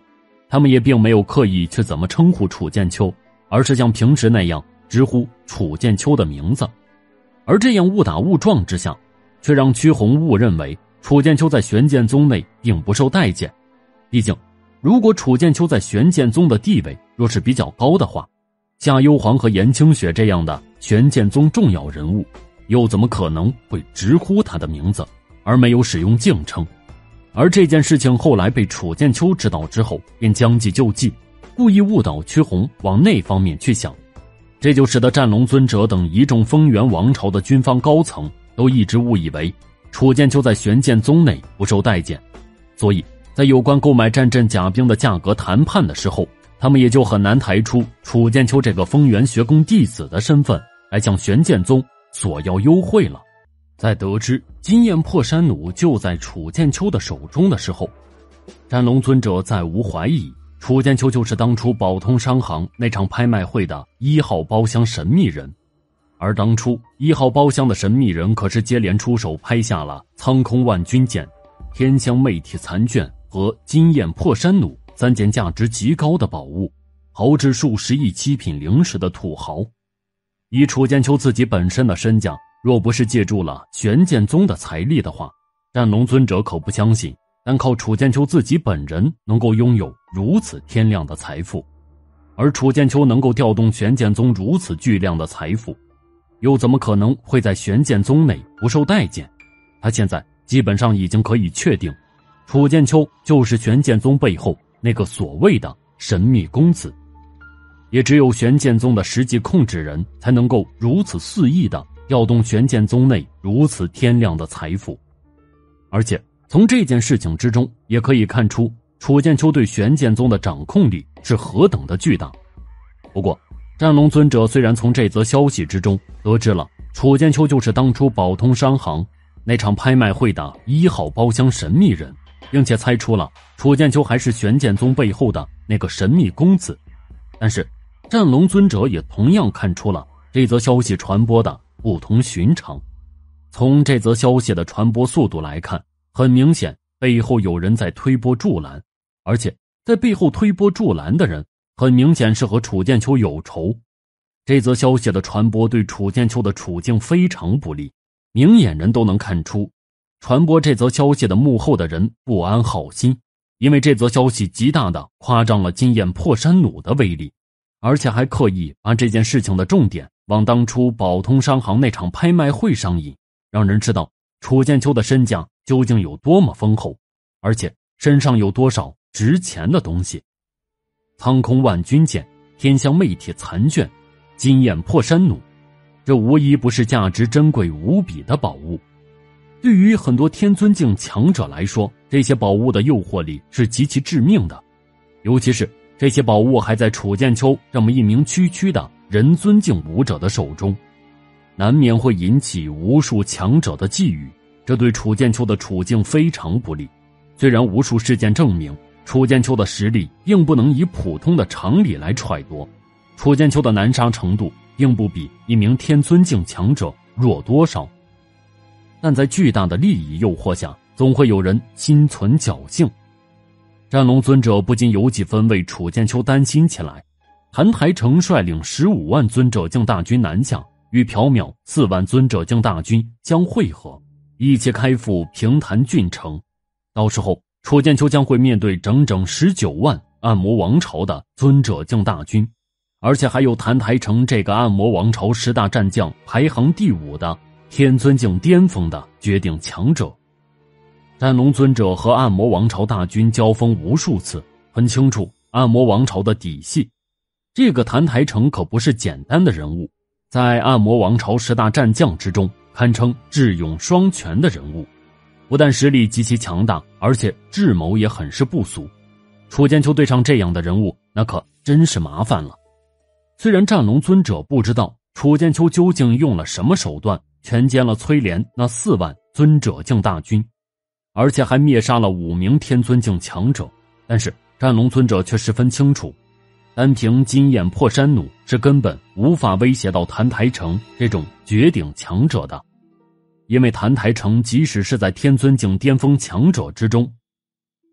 他们也并没有刻意去怎么称呼楚剑秋，而是像平时那样直呼楚剑秋的名字。而这样误打误撞之下，却让屈宏误认为楚剑秋在玄剑宗内并不受待见。毕竟如果楚剑秋在玄剑宗的地位若是比较高的话，夏幽皇和颜清雪这样的玄剑宗重要人物又怎么可能会直呼他的名字，而没有使用敬称？而这件事情后来被楚剑秋知道之后，便将计就计，故意误导屈宏往那方面去想，这就使得战龙尊者等一众丰原王朝的军方高层都一直误以为楚剑秋在玄剑宗内不受待见，所以在有关购买战阵甲兵的价格谈判的时候，他们也就很难抬出楚剑秋这个丰原学宫弟子的身份来向玄剑宗索要优惠了。在得知金焰破山弩就在楚剑秋的手中的时候，战龙尊者再无怀疑，楚剑秋就是当初宝通商行那场拍卖会的1号包厢神秘人。而当初1号包厢的神秘人可是接连出手拍下了苍空万钧剑、天香魅体残卷和金焰破山弩3件价值极高的宝物，豪掷数十亿7品灵石的土豪。以楚剑秋自己本身的身价，若不是借助了玄剑宗的财力的话，战龙尊者可不相信单靠楚剑秋自己本人能够拥有如此天量的财富。而楚剑秋能够调动玄剑宗如此巨量的财富，又怎么可能会在玄剑宗内不受待见？他现在基本上已经可以确定，楚剑秋就是玄剑宗背后那个所谓的神秘公子。也只有玄剑宗的实际控制人才能够如此肆意地调动玄剑宗内如此天量的财富。而且从这件事情之中也可以看出楚剑秋对玄剑宗的掌控力是何等的巨大。不过战龙尊者虽然从这则消息之中得知了楚剑秋就是当初宝通商行那场拍卖会的1号包厢神秘人，并且猜出了楚剑秋还是玄剑宗背后的那个神秘公子，但是战龙尊者也同样看出了这则消息传播的不同寻常。从这则消息的传播速度来看，很明显背后有人在推波助澜，而且在背后推波助澜的人很明显是和楚剑秋有仇。这则消息的传播对楚剑秋的处境非常不利，明眼人都能看出传播这则消息的幕后的人不安好心，因为这则消息极大地夸张了金焰破山弩的威力，而且还刻意把这件事情的重点往当初宝通商行那场拍卖会上引，让人知道楚剑秋的身价究竟有多么丰厚，而且身上有多少值钱的东西。苍空万钧剑、天香魅体残卷、金焰破山弩，这无疑不是价值珍贵无比的宝物。对于很多天尊境强者来说，这些宝物的诱惑力是极其致命的，尤其是这些宝物还在楚剑秋这么一名区区的人尊境武者的手中，难免会引起无数强者的觊觎，这对楚剑秋的处境非常不利。虽然无数事件证明楚剑秋的实力并不能以普通的常理来揣度，楚剑秋的难杀程度并不比一名天尊境强者弱多少，但在巨大的利益诱惑下，总会有人心存侥幸。战龙尊者不禁有几分为楚剑秋担心起来。谭台成率领15万尊者境大军南下，与缥缈4万尊者境大军将会合，一起开赴平潭郡城。到时候楚剑秋将会面对整整19万暗魔王朝的尊者境大军，而且还有谭台成这个暗魔王朝10大战将排行第5的天尊境巅峰的绝顶强者。战龙尊者和暗魔王朝大军交锋无数次，很清楚暗魔王朝的底细。这个谭台成可不是简单的人物，在暗魔王朝10大战将之中堪称智勇双全的人物，不但实力极其强大，而且智谋也很是不俗。楚剑秋对上这样的人物，那可真是麻烦了。虽然战龙尊者不知道楚剑秋究竟用了什么手段全歼了崔连那4万尊者境大军，而且还灭杀了5名天尊境强者，但是战龙尊者却十分清楚，单凭金焰破山弩是根本无法威胁到谭台成这种绝顶强者的。因为谭台成即使是在天尊境巅峰强者之中，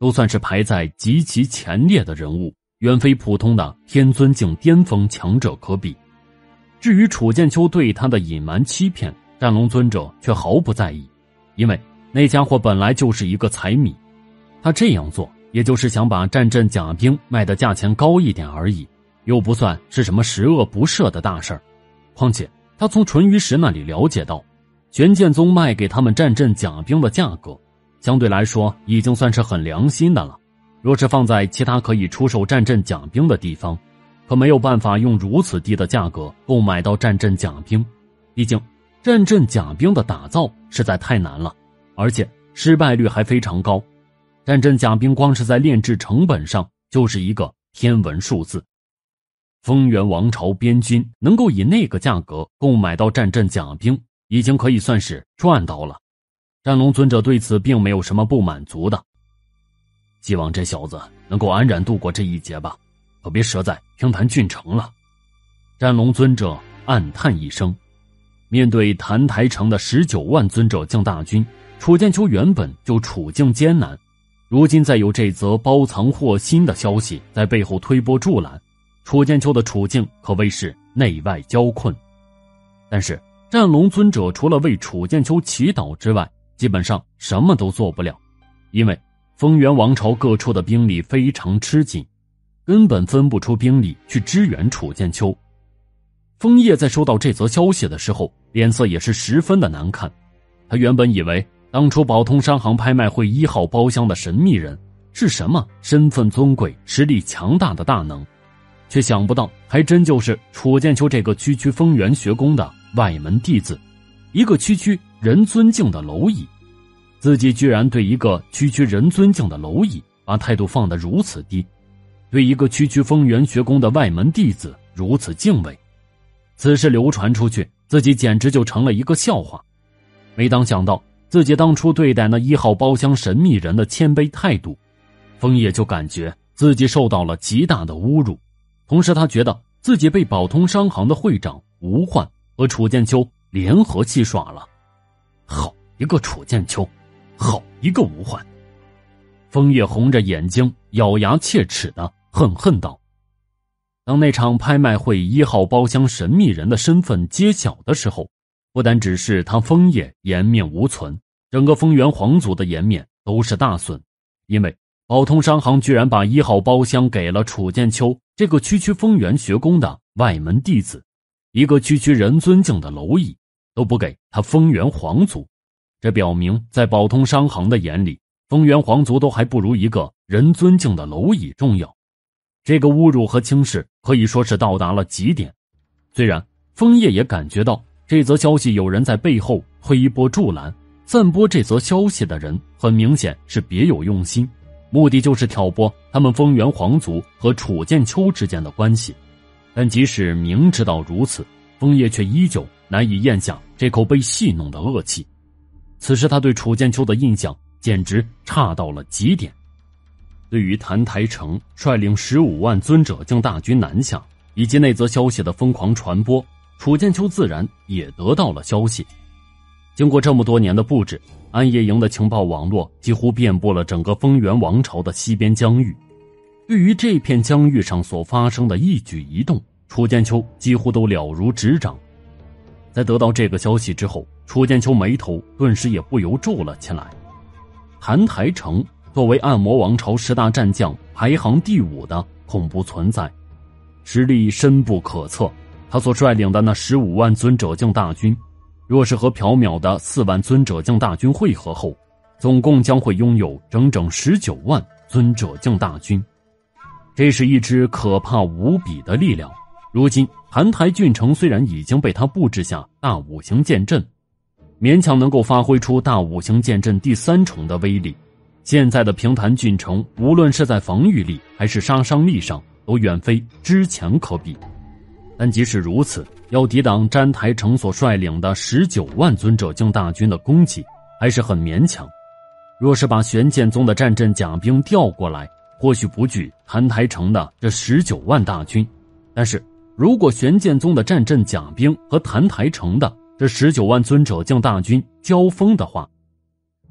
都算是排在极其前列的人物，远非普通的天尊境巅峰强者可比。至于楚剑秋对他的隐瞒欺骗，战龙尊者却毫不在意，因为那家伙本来就是一个财迷，他这样做也就是想把战阵甲兵卖的价钱高一点而已，又不算是什么十恶不赦的大事儿。况且他从淳于石那里了解到，玄剑宗卖给他们战阵甲兵的价格相对来说已经算是很良心的了，若是放在其他可以出售战阵甲兵的地方，可没有办法用如此低的价格购买到战阵甲兵。毕竟战阵甲兵的打造实在太难了，而且失败率还非常高。战阵甲兵光是在炼制成本上就是一个天文数字。丰原王朝边军能够以那个价格购买到战阵甲兵，已经可以算是赚到了。战龙尊者对此并没有什么不满足的，希望这小子能够安然度过这一劫吧，可别折在平潭郡城了。战龙尊者暗叹一声。面对澹台城的19万尊者境大军，楚剑秋原本就处境艰难，如今再有这则包藏祸心的消息在背后推波助澜，楚剑秋的处境可谓是内外交困。但是战龙尊者除了为楚剑秋祈祷之外，基本上什么都做不了，因为丰原王朝各处的兵力非常吃紧，根本分不出兵力去支援楚剑秋。枫叶在收到这则消息的时候，脸色也是十分的难看。他原本以为当初宝通商行拍卖会1号包厢的神秘人是什么身份尊贵、实力强大的大能，却想不到还真就是楚剑秋这个区区丰原学宫的外门弟子，一个区区人尊境的蝼蚁。自己居然对一个区区人尊境的蝼蚁把态度放得如此低，对一个区区丰原学宫的外门弟子如此敬畏。此事流传出去，自己简直就成了一个笑话。没当想到自己当初对待那1号包厢神秘人的谦卑态度，枫叶就感觉自己受到了极大的侮辱。同时他觉得自己被宝通商行的会长吴焕和楚剑秋联合戏耍了。好一个楚剑秋，好一个吴焕。枫叶红着眼睛咬牙切齿地恨恨道。当那场拍卖会1号包厢神秘人的身份揭晓的时候，不单只是他枫叶颜面无存，整个丰原皇族的颜面都是大损。因为宝通商行居然把1号包厢给了楚剑秋这个区区丰原学宫的外门弟子，一个区区人尊境的蝼蚁都不给他丰原皇族。这表明在宝通商行的眼里，丰原皇族都还不如一个人尊境的蝼蚁重要。这个侮辱和轻视可以说是到达了极点。虽然枫叶也感觉到这则消息有人在背后推波助澜，散播这则消息的人很明显是别有用心，目的就是挑拨他们丰原皇族和楚剑秋之间的关系。但即使明知道如此，枫叶却依旧难以咽下这口被戏弄的恶气。此时他对楚剑秋的印象简直差到了极点。对于澹台城率领15万尊者境大军南下，以及那则消息的疯狂传播，楚剑秋自然也得到了消息。经过这么多年的布置，暗夜营的情报网络几乎遍布了整个丰原王朝的西边疆域。对于这片疆域上所发生的一举一动，楚剑秋几乎都了如指掌。在得到这个消息之后，楚剑秋眉头顿时也不由皱了起来。澹台城作为暗魔王朝10大战将排行第5的恐怖存在，实力深不可测。他所率领的那15万尊者境大军，若是和缥缈的4万尊者境大军汇合后，总共将会拥有整整19万尊者境大军。这是一支可怕无比的力量。如今澹台郡城虽然已经被他布置下大5行剑阵，勉强能够发挥出大5行剑阵第3重的威力，现在的平潭郡城无论是在防御力还是杀伤力上都远非之前可比。但即使如此，要抵挡澹台城所率领的19万尊者境大军的攻击还是很勉强。若是把玄剑宗的战阵甲兵调过来，或许不惧澹台城的这19万大军，但是如果玄剑宗的战阵甲兵和澹台城的这19万尊者境大军交锋的话，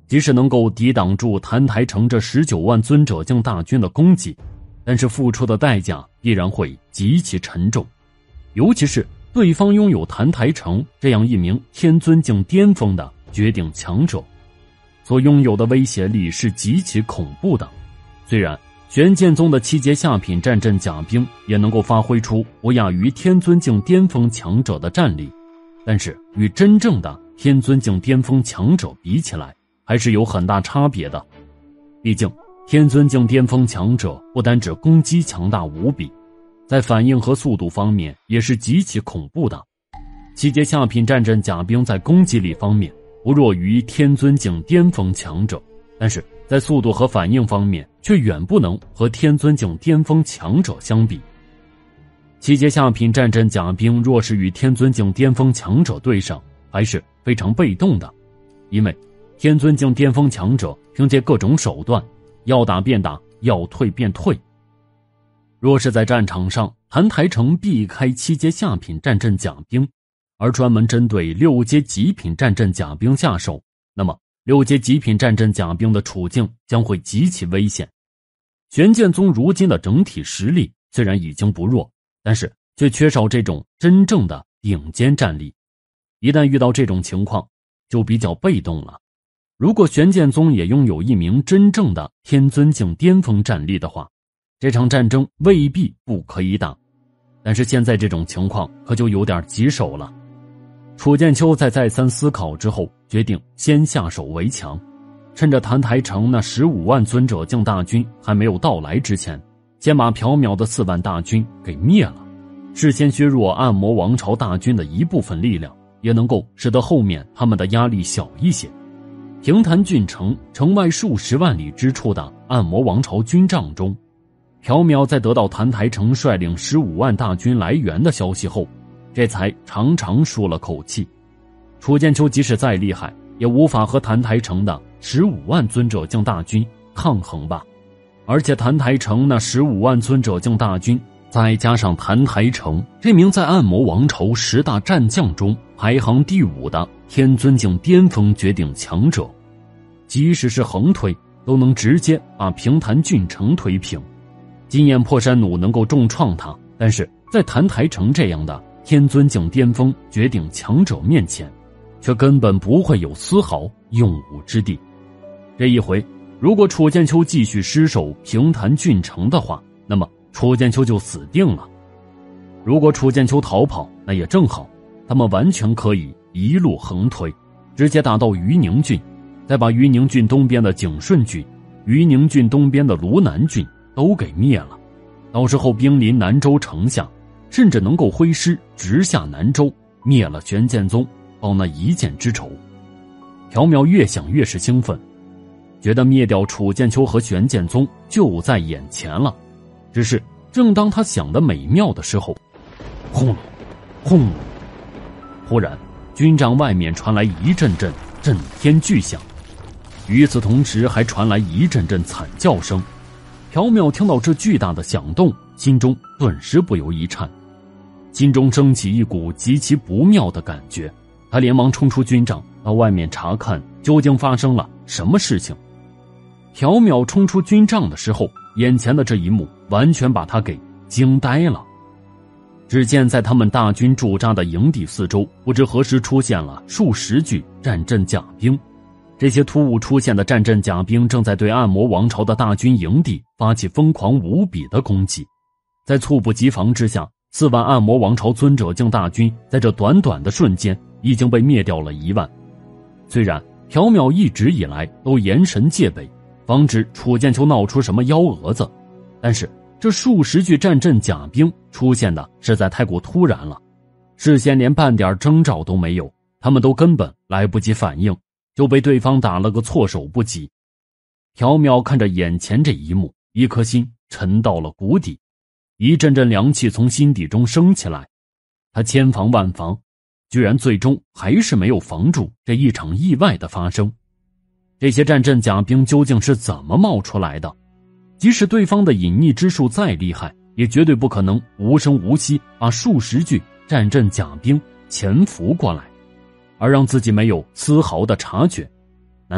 即使能够抵挡住澹台城这19万尊者境大军的攻击，但是付出的代价必然会极其沉重，尤其是对方拥有澹台城这样一名天尊境巅峰的绝顶强者，所拥有的威胁力是极其恐怖的。虽然玄剑宗的7阶下品战阵甲兵也能够发挥出不亚于天尊境巅峰强者的战力，但是与真正的天尊境巅峰强者比起来，还是有很大差别的。毕竟天尊境巅峰强者不单指攻击强大无比，在反应和速度方面也是极其恐怖的。7阶下品战阵甲兵在攻击力方面不弱于天尊境巅峰强者，但是在速度和反应方面却远不能和天尊境巅峰强者相比。7阶下品战阵甲兵若是与天尊境巅峰强者对上，还是非常被动的，因为天尊境巅峰强者凭借各种手段，要打便打，要退便退。若是在战场上澹台城避开7阶下品战阵甲兵，而专门针对6阶极品战阵甲兵下手，那么6阶极品战阵甲兵的处境将会极其危险。玄剑宗如今的整体实力虽然已经不弱，但是却缺少这种真正的顶尖战力，一旦遇到这种情况就比较被动了。如果玄剑宗也拥有一名真正的天尊境巅峰战力的话，这场战争未必不可以打。但是现在这种情况可就有点棘手了。楚剑秋在再三思考之后，决定先下手为强，趁着澹台城那15万尊者境大军还没有到来之前，先把缥缈的4万大军给灭了，事先削弱暗魔王朝大军的一部分力量，也能够使得后面他们的压力小一些。平潭郡城城外数十万里之处的暗魔王朝军帐中，缥缈在得到澹台城率领15万大军来援的消息后，这才长长舒了口气。楚剑秋即使再厉害，也无法和澹台城的15万尊者境大军抗衡吧。而且澹台城那15万尊者境大军，再加上澹台城这名在暗魔王朝10大战将中排行第5的天尊境巅峰绝顶强者，即使是横推都能直接把平潭郡城推平。金焰破山弩能够重创他，但是在澹台城这样的天尊境巅峰绝顶强者面前，却根本不会有丝毫用武之地。这一回如果楚剑秋继续失守平潭郡城的话，那么楚剑秋就死定了。如果楚剑秋逃跑，那也正好，他们完全可以一路横推，直接打到余宁郡，再把余宁郡东边的景顺郡、余宁郡东边的卢南郡都给灭了。到时候兵临南州城下，甚至能够挥师直下南州，灭了玄剑宗，报那一箭之仇。缥缈越想越是兴奋，觉得灭掉楚剑秋和玄剑宗就在眼前了。只是正当他想得美妙的时候，轰隆轰隆，忽然军帐外面传来一阵阵震天巨响，与此同时还传来一阵阵惨叫声。缥缈听到这巨大的响动，心中顿时不由一颤，心中升起一股极其不妙的感觉。他连忙冲出军帐，到外面查看究竟发生了什么事情。缥缈冲出军帐的时候，眼前的这一幕完全把他给惊呆了。只见在他们大军驻扎的营地四周，不知何时出现了数十具战阵甲兵。这些突兀出现的战阵甲兵正在对暗魔王朝的大军营地发起疯狂无比的攻击。在猝不及防之下，4万暗魔王朝尊者境大军在这短短的瞬间已经被灭掉了1万。虽然缥缈一直以来都严神戒备，防止楚剑秋闹出什么幺蛾子，但是这数十具战阵甲兵出现的实在太过突然了，事先连半点征兆都没有，他们都根本来不及反应，就被对方打了个措手不及。缥缈看着眼前这一幕，一颗心沉到了谷底，一阵阵凉气从心底中升起来。他千防万防，居然最终还是没有防住这一场意外的发生。这些战阵甲兵究竟是怎么冒出来的？即使对方的隐匿之术再厉害，也绝对不可能无声无息把数十具战阵甲兵潜伏过来，而让自己没有丝毫的察觉。难道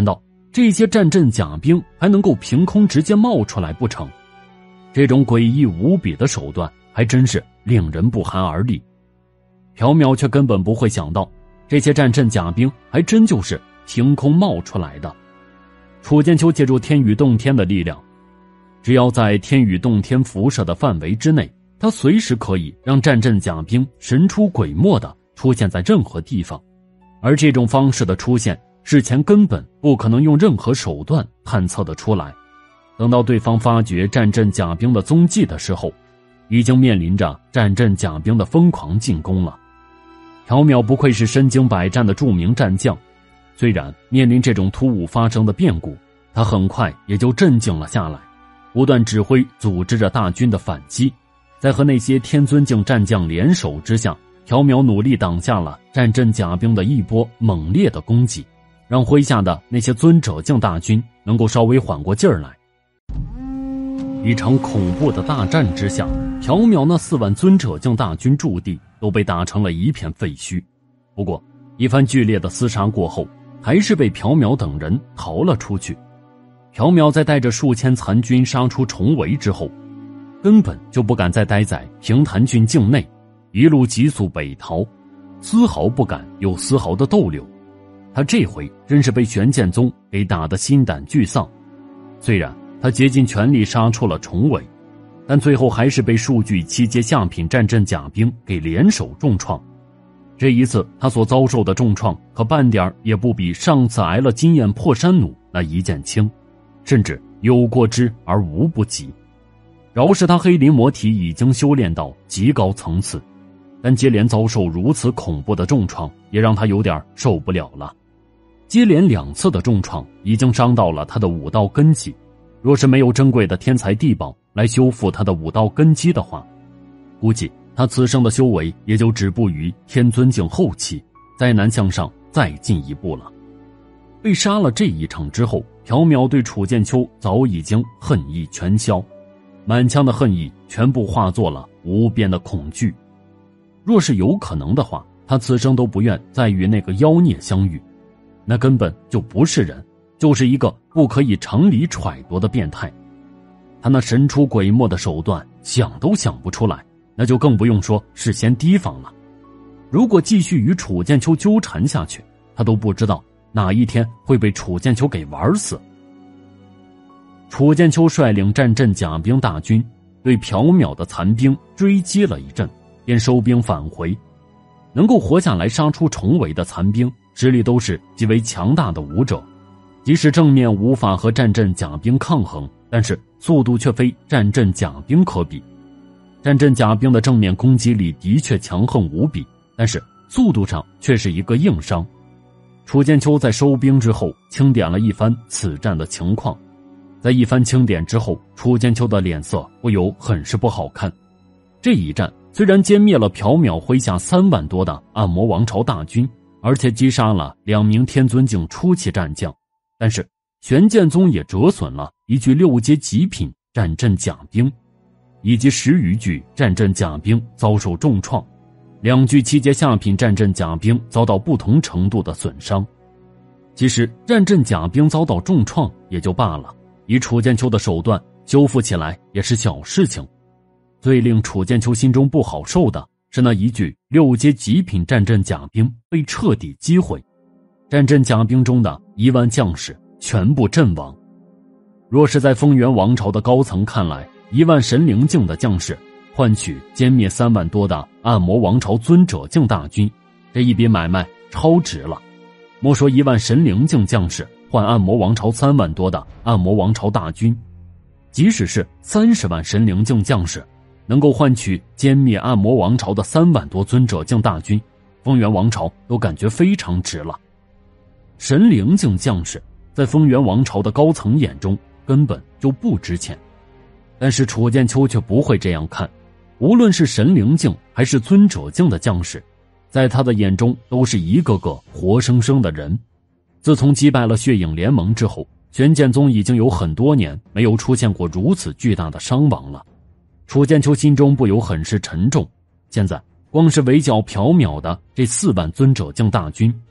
这些战阵甲兵还能够凭空直接冒出来不成？这种诡异无比的手段还真是令人不寒而栗。缥缈却根本不会想到，这些战阵甲兵还真就是凭空冒出来的。楚剑秋借助天宇洞天的力量，只要在天宇洞天辐射的范围之内，他随时可以让战阵甲兵神出鬼没地出现在任何地方。而这种方式的出现，事前根本不可能用任何手段探测得出来。等到对方发觉战阵甲兵的踪迹的时候，已经面临着战阵甲兵的疯狂进攻了。缥缈不愧是身经百战的著名战将，虽然面临这种突兀发生的变故，他很快也就镇静了下来，不断指挥组织着大军的反击。在和那些天尊境战将联手之下，缥缈努力挡下了战阵甲兵的一波猛烈的攻击，让麾下的那些尊者境大军能够稍微缓过劲儿来。一场恐怖的大战之下，缥缈那4万尊者境大军驻地都被打成了一片废墟。不过一番剧烈的厮杀过后，还是被缥缈等人逃了出去。缥缈在带着数千残军杀出重围之后，根本就不敢再待在平潭郡境内，一路急速北逃，丝毫不敢有丝毫的逗留。他这回真是被玄剑宗给打得心胆俱丧。虽然他竭尽全力杀出了重围，但最后还是被数具7阶下品战阵甲兵给联手重创。这一次他所遭受的重创可半点也不比上次挨了金焰破山弩那一剑轻，甚至有过之而无不及。饶是他黑灵魔体已经修炼到极高层次，但接连遭受如此恐怖的重创，也让他有点受不了了。接连2次的重创已经伤到了他的武道根基，若是没有珍贵的天材地宝来修复他的武道根基的话，估计他此生的修为也就止步于天尊境后期，再难向上再进一步了。被杀了这一场之后，缥缈对楚剑秋早已经恨意全消，满腔的恨意全部化作了无边的恐惧。若是有可能的话，他此生都不愿再与那个妖孽相遇，那根本就不是人，就是一个不可以常理揣度的变态。他那神出鬼没的手段想都想不出来，那就更不用说事先提防了。如果继续与楚剑秋纠缠下去，他都不知道哪一天会被楚剑秋给玩死。楚剑秋率领战阵甲兵大军对缥缈的残兵追击了一阵，便收兵返回。能够活下来杀出重围的残兵实力都是极为强大的武者，即使正面无法和战阵甲兵抗衡，但是速度却非战阵甲兵可比。战阵甲兵的正面攻击力的确强横无比，但是速度上却是一个硬伤。楚剑秋在收兵之后清点了一番此战的情况，在一番清点之后，楚剑秋的脸色不由很是不好看。这一战虽然歼灭了缥缈麾下3万多的暗魔王朝大军，而且击杀了2名天尊境初期战将，但是玄剑宗也折损了一具6阶极品战阵甲兵，以及10余具战阵甲兵遭受重创，2具7阶下品战阵甲兵遭到不同程度的损伤。其实战阵甲兵遭到重创也就罢了，以楚剑秋的手段修复起来也是小事情。最令楚剑秋心中不好受的是那一具6阶极品战阵甲兵被彻底击毁，战阵甲兵中的1万将士全部阵亡。若是在丰原王朝的高层看来，1万神灵境的将士换取歼灭3万多的暗魔王朝尊者境大军，这一笔买卖超值了。莫说1万神灵境将士换暗魔王朝3万多的暗魔王朝大军，即使是30万神灵境将士能够换取歼灭暗魔王朝的3万多尊者境大军，丰原王朝都感觉非常值了。神灵境将士在丰原王朝的高层眼中根本就不值钱，但是楚剑秋却不会这样看。无论是神灵境还是尊者境的将士，在他的眼中都是一个个活生生的人。自从击败了血影联盟之后，玄剑宗已经有很多年没有出现过如此巨大的伤亡了。楚剑秋心中不由很是沉重，现在光是围剿缥缈的这4万尊者境大军，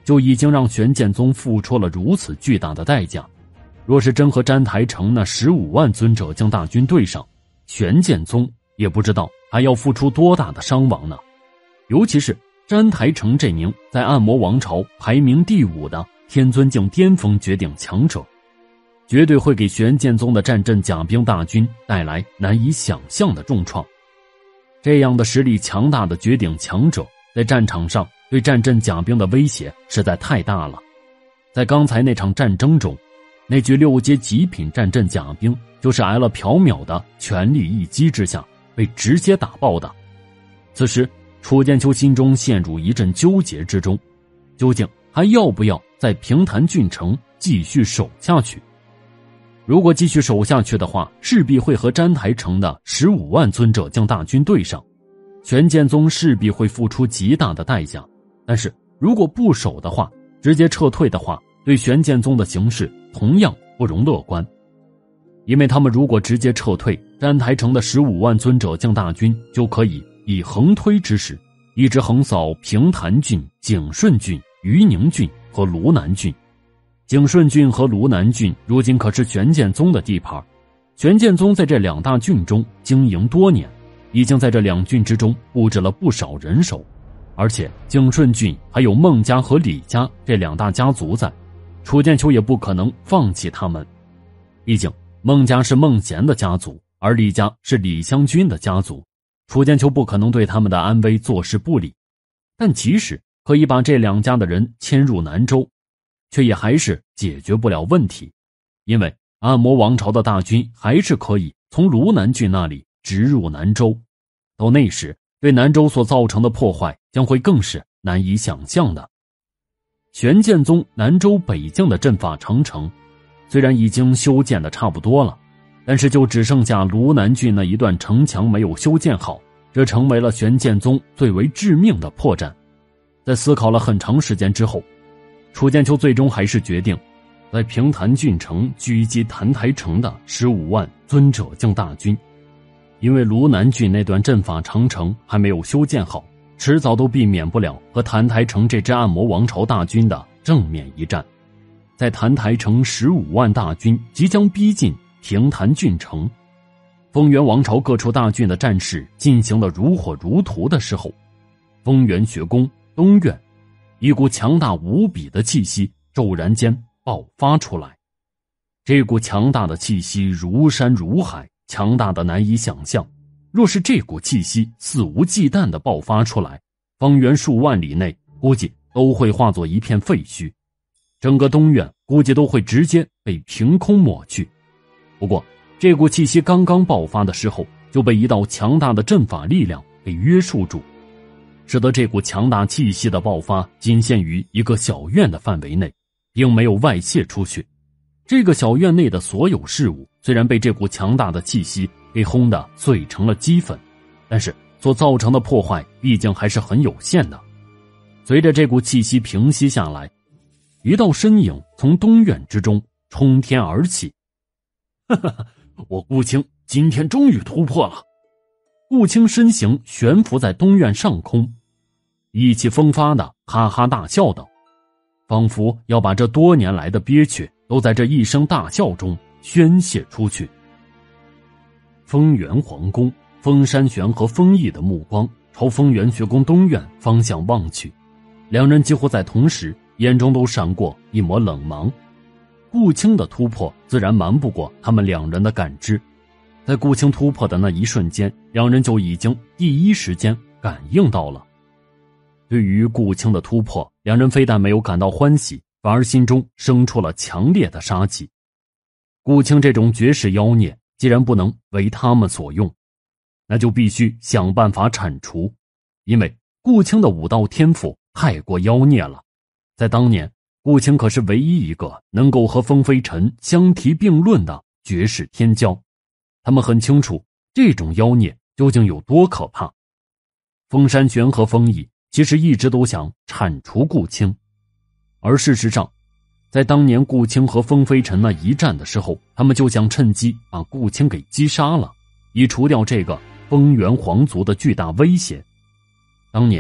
就已经让玄剑宗付出了如此巨大的代价。若是真和詹台城那15万尊者将大军对上，玄剑宗也不知道还要付出多大的伤亡呢。尤其是詹台城这名在暗魔王朝排名第5的天尊境巅峰绝顶强者，绝对会给玄剑宗的战阵甲兵大军带来难以想象的重创。这样的实力强大的绝顶强者，在战场上对战阵甲兵的威胁实在太大了。在刚才那场战争中，那具6阶极品战阵甲兵就是挨了缥缈的全力一击之下被直接打爆的。此时楚剑秋心中陷入一阵纠结之中，究竟还要不要在平潭郡城继续守下去？如果继续守下去的话，势必会和詹台城的15万尊者将大军对上，玄剑宗势必会付出极大的代价。但是如果不守的话，直接撤退的话，对玄剑宗的形势同样不容乐观。因为他们如果直接撤退，詹台城的15万尊者将大军就可以以横推之势，一直横扫平潭郡、景顺郡、余宁郡和卢南郡。景顺郡和卢南郡如今可是玄剑宗的地盘，玄剑宗在这2大郡中经营多年，已经在这2郡之中布置了不少人手。而且景顺郡还有孟家和李家这2大家族在，楚剑秋也不可能放弃他们。毕竟孟家是孟贤的家族，而李家是李香君的家族，楚剑秋不可能对他们的安危坐视不理。但即使可以把这2家的人迁入南州，却也还是解决不了问题。因为暗魔王朝的大军还是可以从卢南郡那里直入南州，到那时对南州所造成的破坏将会更是难以想象的。玄剑宗南州北境的阵法长城虽然已经修建的差不多了，但是就只剩下卢南郡那一段城墙没有修建好，这成为了玄剑宗最为致命的破绽。在思考了很长时间之后，楚剑秋最终还是决定在平潭郡城狙击澹台城的15万尊者将大军。因为卢南郡那段阵法长城还没有修建好，迟早都避免不了和澹台城这支暗魔王朝大军的正面一战。在澹台城15万大军即将逼近平潭郡城，丰原王朝各处大郡的战事进行了如火如荼的时候，丰原学宫东院一股强大无比的气息骤然间爆发出来。这股强大的气息如山如海，强大的难以想象。若是这股气息肆无忌惮地爆发出来，方圆数万里内估计都会化作一片废墟，整个东院估计都会直接被凭空抹去。不过这股气息刚刚爆发的时候，就被一道强大的阵法力量给约束住，使得这股强大气息的爆发仅限于一个小院的范围内，并没有外泄出去。这个小院内的所有事物虽然被这股强大的气息给轰得碎成了齑粉，但是所造成的破坏毕竟还是很有限的。随着这股气息平息下来，一道身影从东院之中冲天而起。哈哈，我顾青今天终于突破了。顾青身形悬浮在东院上空，意气风发的哈哈大笑道，仿佛要把这多年来的憋屈都在这一声大笑中宣泄出去。丰原皇宫，丰山玄和丰毅的目光朝丰原学宫东院方向望去，两人几乎在同时，眼中都闪过一抹冷芒。顾青的突破自然瞒不过他们两人的感知，在顾青突破的那一瞬间，两人就已经第一时间感应到了。对于顾青的突破，两人非但没有感到欢喜，反而心中生出了强烈的杀气。顾青这种绝世妖孽既然不能为他们所用，那就必须想办法铲除，因为顾青的武道天赋太过妖孽了。在当年，顾青可是唯一一个能够和风飞尘相提并论的绝世天骄，他们很清楚这种妖孽究竟有多可怕。风山玄和风毅其实一直都想铲除顾青，而事实上在当年顾青和风飞尘那一战的时候，他们就想趁机把顾青给击杀了，以除掉这个丰原皇族的巨大威胁。当年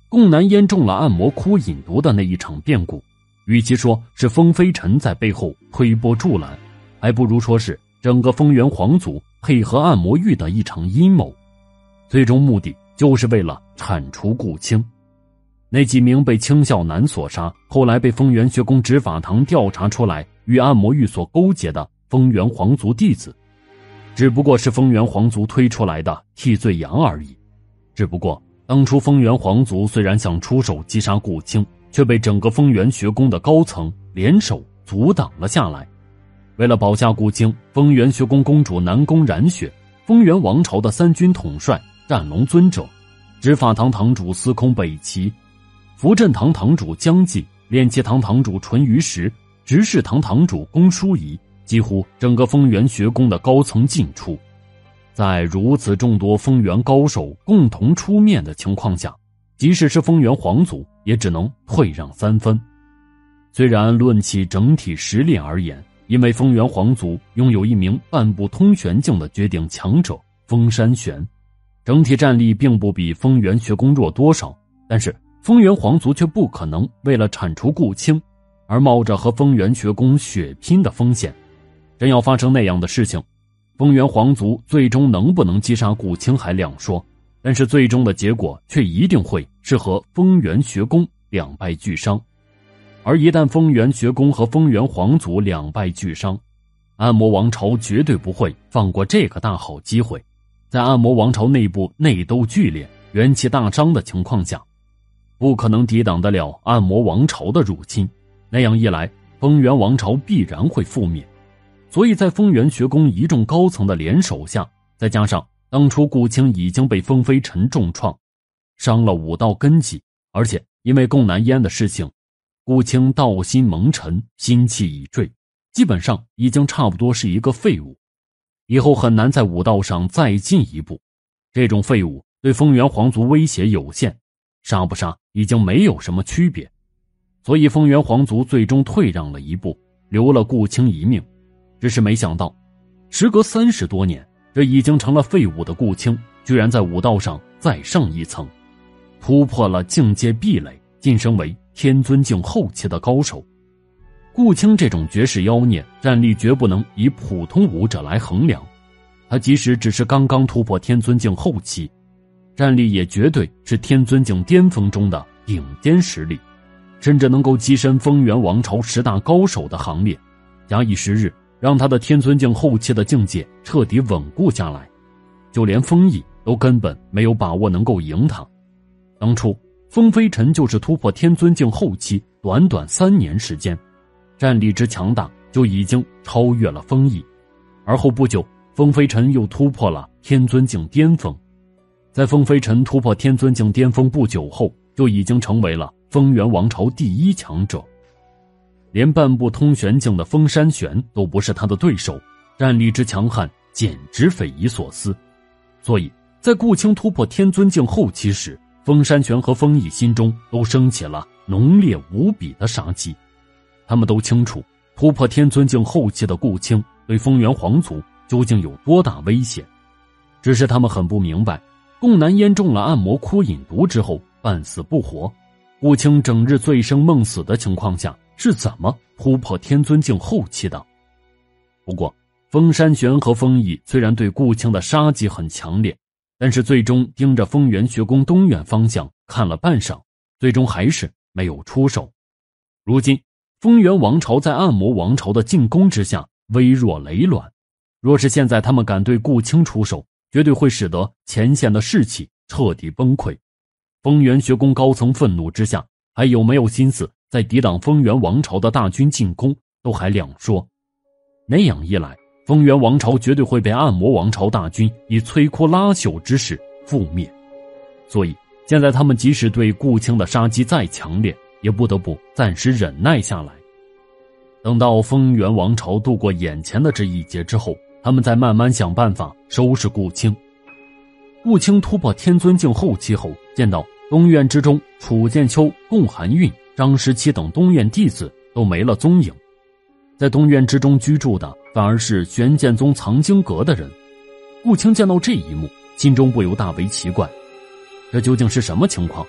贡南烟中了按摩窟引毒的那一场变故，与其说是风飞尘在背后推波助澜，还不如说是整个丰原皇族配合按摩玉的一场阴谋，最终目的就是为了铲除顾青。那几名被青孝南所杀，后来被丰原学宫执法堂调查出来与按摩玉所勾结的丰原皇族弟子，只不过是丰原皇族推出来的替罪羊而已。只不过当初丰原皇族虽然想出手击杀顾青，却被整个丰原学宫的高层联手阻挡了下来。为了保下顾青，丰原学宫公主南宫染雪、丰原王朝的三军统帅战龙尊者、执法堂堂主司空北齐、福镇堂堂主江继、炼气堂堂主淳于石、执事堂堂主龚淑仪，几乎整个丰原学宫的高层进出。在如此众多丰原高手共同出面的情况下，即使是丰原皇族也只能退让3分。虽然论起整体实力而言，因为丰原皇族拥有一名半步通玄境的绝顶强者丰山玄，整体战力并不比丰原学宫弱多少，但是丰原皇族却不可能为了铲除顾青而冒着和丰原学宫血拼的风险。真要发生那样的事情，丰原皇族最终能不能击杀顾青还两说，但是最终的结果却一定会是和丰原学宫两败俱伤。而一旦丰原学宫和丰原皇族两败俱伤，按摩王朝绝对不会放过这个大好机会。在按摩王朝内部内斗剧烈、元气大伤的情况下，不可能抵挡得了按摩王朝的入侵，那样一来，丰原王朝必然会覆灭。所以在丰原学宫一众高层的联手下，再加上当初顾青已经被风飞尘重创，伤了5道根基，而且因为贡南烟的事情，顾青道心蒙尘，心气已坠，基本上已经差不多是一个废物，以后很难在武道上再进一步。这种废物对丰原皇族威胁有限，杀不杀已经没有什么区别，所以丰原皇族最终退让了一步，留了顾青一命。只是没想到，时隔30多年，这已经成了废物的顾青，居然在武道上再上一层，突破了境界壁垒，晋升为天尊境后期的高手。顾青这种绝世妖孽，战力绝不能以普通武者来衡量，他即使只是刚刚突破天尊境后期，战力也绝对是天尊境巅峰中的顶尖实力，甚至能够跻身丰原王朝10大高手的行列。假以时日，让他的天尊境后期的境界彻底稳固下来，就连丰毅都根本没有把握能够赢他。当初风飞尘就是突破天尊境后期短短3年时间，战力之强大就已经超越了丰毅。而后不久，风飞尘又突破了天尊境巅峰。在风飞尘突破天尊境巅峰不久后，就已经成为了丰原王朝第1强者。连半步通玄境的丰山玄都不是他的对手，战力之强悍简直匪夷所思。所以在顾青突破天尊境后期时，丰山玄和丰毅心中都升起了浓烈无比的杀机。他们都清楚，突破天尊境后期的顾青对丰原皇族究竟有多大威胁，只是他们很不明白，贡南烟中了按摩窟引毒之后半死不活，顾青整日醉生梦死的情况下是怎么突破天尊境后期的。不过丰山玄和丰毅虽然对顾青的杀机很强烈，但是最终盯着丰原学宫东院方向看了半晌，最终还是没有出手。如今丰原王朝在按摩王朝的进攻之下微弱羸软，若是现在他们敢对顾青出手，绝对会使得前线的士气彻底崩溃。丰原学宫高层愤怒之下，还有没有心思在抵挡丰原王朝的大军进攻都还两说。那样一来，丰原王朝绝对会被按摩王朝大军以摧枯拉朽之势覆灭。所以现在他们即使对顾青的杀机再强烈，也不得不暂时忍耐下来。等到丰原王朝度过眼前的这一劫之后，他们再慢慢想办法收拾顾青。顾青突破天尊境后期后，见到东院之中楚剑秋、贡韩运、张十七等东院弟子都没了踪影，在东院之中居住的反而是玄剑宗藏经阁的人。顾青见到这一幕，心中不由大为奇怪，这究竟是什么情况？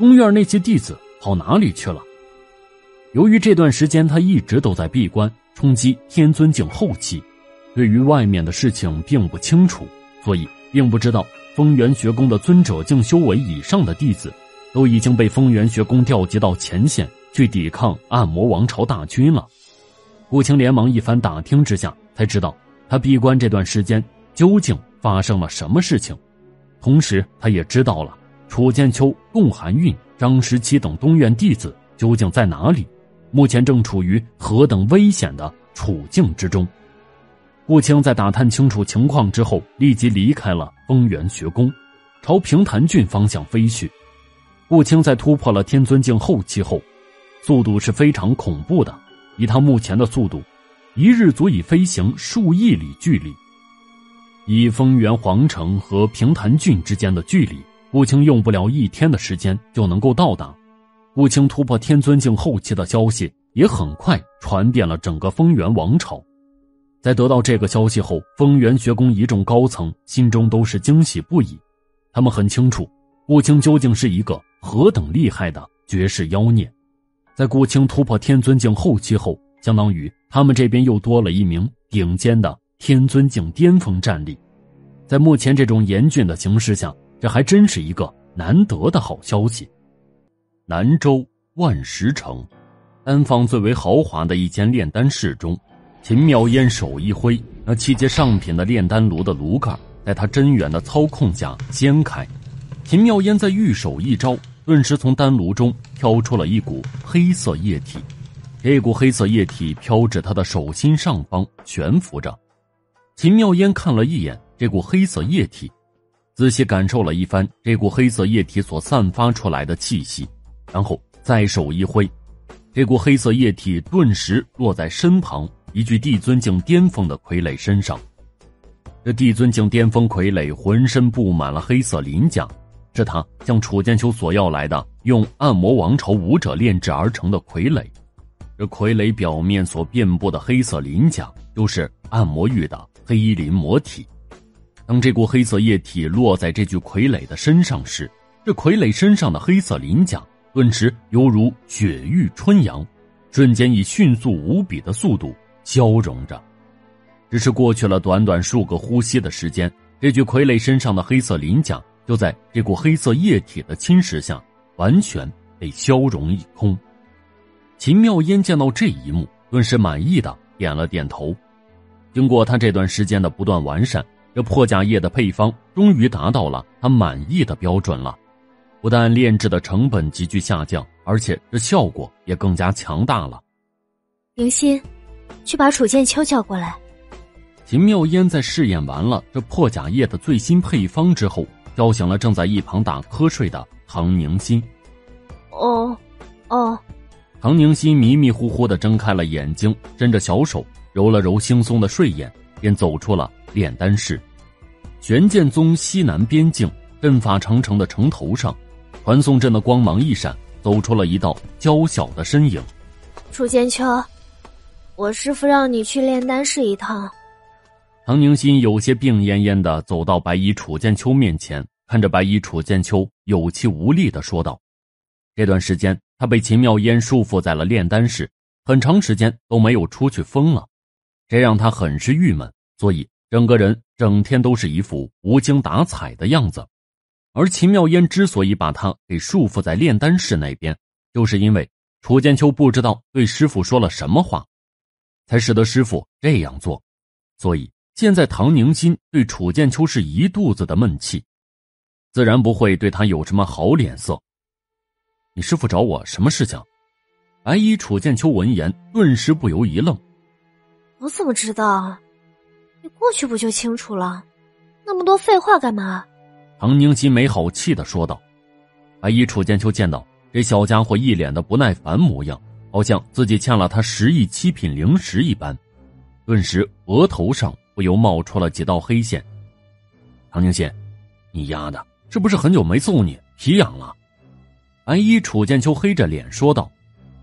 宫院那些弟子跑哪里去了？由于这段时间他一直都在闭关冲击天尊境后期，对于外面的事情并不清楚，所以并不知道丰元学宫的尊者境修为以上的弟子都已经被丰元学宫调集到前线去抵抗暗魔王朝大军了。顾青连忙一番打听之下，才知道他闭关这段时间究竟发生了什么事情。同时他也知道了楚剑秋、贡韩运、张十七等东院弟子究竟在哪里，目前正处于何等危险的处境之中。顾青在打探清楚情况之后，立即离开了丰元学宫，朝平潭郡方向飞去。顾青在突破了天尊境后期后，速度是非常恐怖的，以他目前的速度，一日足以飞行数亿里距离。以丰原皇城和平潭郡之间的距离，顾青用不了1天的时间就能够到达。顾青突破天尊境后期的消息也很快传遍了整个丰原王朝。在得到这个消息后，丰原学宫一众高层心中都是惊喜不已。他们很清楚顾青究竟是一个何等厉害的绝世妖孽。在顾青突破天尊境后期后，相当于他们这边又多了一名顶尖的天尊境巅峰战力。在目前这种严峻的形势下，这还真是一个难得的好消息。南州万石城，丹坊最为豪华的一间炼丹室中，秦妙烟手一挥，那7阶上品的炼丹炉的炉盖在他真元的操控下掀开。秦妙烟在玉手一招，顿时从丹炉中飘出了一股黑色液体。这股黑色液体飘至他的手心上方悬浮着。秦妙烟看了一眼这股黑色液体，仔细感受了一番这股黑色液体所散发出来的气息，然后再手一挥，这股黑色液体顿时落在身旁一具帝尊境巅峰的傀儡身上。这帝尊境巅峰傀儡浑身布满了黑色鳞甲，是他向楚剑秋索要来的用暗魔王朝武者炼制而成的傀儡。这傀儡表面所遍布的黑色鳞甲就是暗魔域的黑鳞魔体。当这股黑色液体落在这具傀儡的身上时，这傀儡身上的黑色鳞甲顿时犹如雪域春阳，瞬间以迅速无比的速度消融着。只是过去了短短数个呼吸的时间，这具傀儡身上的黑色鳞甲就在这股黑色液体的侵蚀下完全被消融一空。秦妙烟见到这一幕，顿时满意的点了点头。经过他这段时间的不断完善，这破甲液的配方终于达到了他满意的标准了。不但炼制的成本急剧下降，而且这效果也更加强大了。 宁心，去把楚剑秋叫过来。 秦妙烟在试验完了这破甲液的最新配方之后，叫醒了正在一旁打瞌睡的唐宁心。 哦。 唐宁心迷迷糊糊地睁开了眼睛，伸着小手揉了揉惺忪的睡眼，便走出了炼丹室。玄剑宗西南边境阵法长城的城头上，传送阵的光芒一闪，走出了一道娇小的身影。 楚剑秋，我师父让你去炼丹室一趟。 唐宁心有些病恹恹地走到白衣楚剑秋面前，看着白衣楚剑秋，有气无力地说道：这段时间他被秦妙烟束缚在了炼丹室，很长时间都没有出去疯了，这让他很是郁闷，所以整个人整天都是一副无精打采的样子。而秦妙烟之所以把他给束缚在炼丹室那边，就是因为楚剑秋不知道对师父说了什么话，才使得师父这样做。所以现在唐宁心对楚剑秋是一肚子的闷气，自然不会对他有什么好脸色。你师父找我什么事情？白衣楚剑秋闻言顿时不由一愣。 我怎么知道？你过去不就清楚了？那么多废话干嘛？ 唐宁心没好气地说道。白衣楚剑秋见到这小家伙一脸的不耐烦模样，好像自己欠了他10亿7品灵石一般，顿时额头上不由冒出了几道黑线。唐宁心，你丫的是不是很久没揍你，皮痒了？白衣楚剑秋黑着脸说道。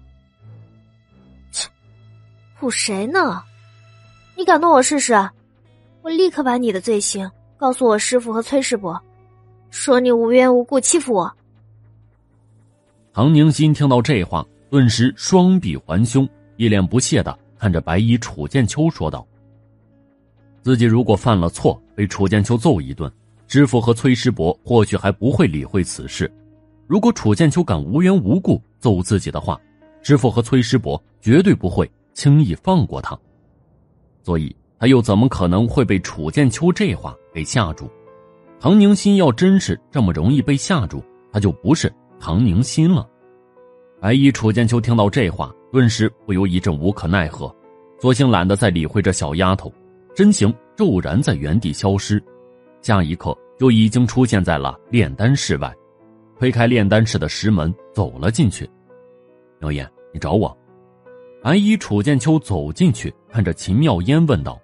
切，唬谁呢？你敢动我试试？我立刻把你的罪行告诉我师父和崔师伯，说你无缘无故欺负我。 唐宁心听到这话，顿时双臂环胸，一脸不屑地看着白衣楚剑秋说道：自己如果犯了错，被楚剑秋揍一顿，知府和崔师伯或许还不会理会此事。如果楚剑秋敢无缘无故揍自己的话，知府和崔师伯绝对不会轻易放过他。所以他又怎么可能会被楚剑秋这话给吓住？唐宁心要真是这么容易被吓住，他就不是唐宁心了。白衣楚剑秋听到这话，顿时不由一阵无可奈何，索性懒得再理会这小丫头，身形骤然在原地消失，下一刻就已经出现在了炼丹室外，推开炼丹室的石门走了进去。妙烟，你找我？白衣楚剑秋走进去，看着秦妙烟问道：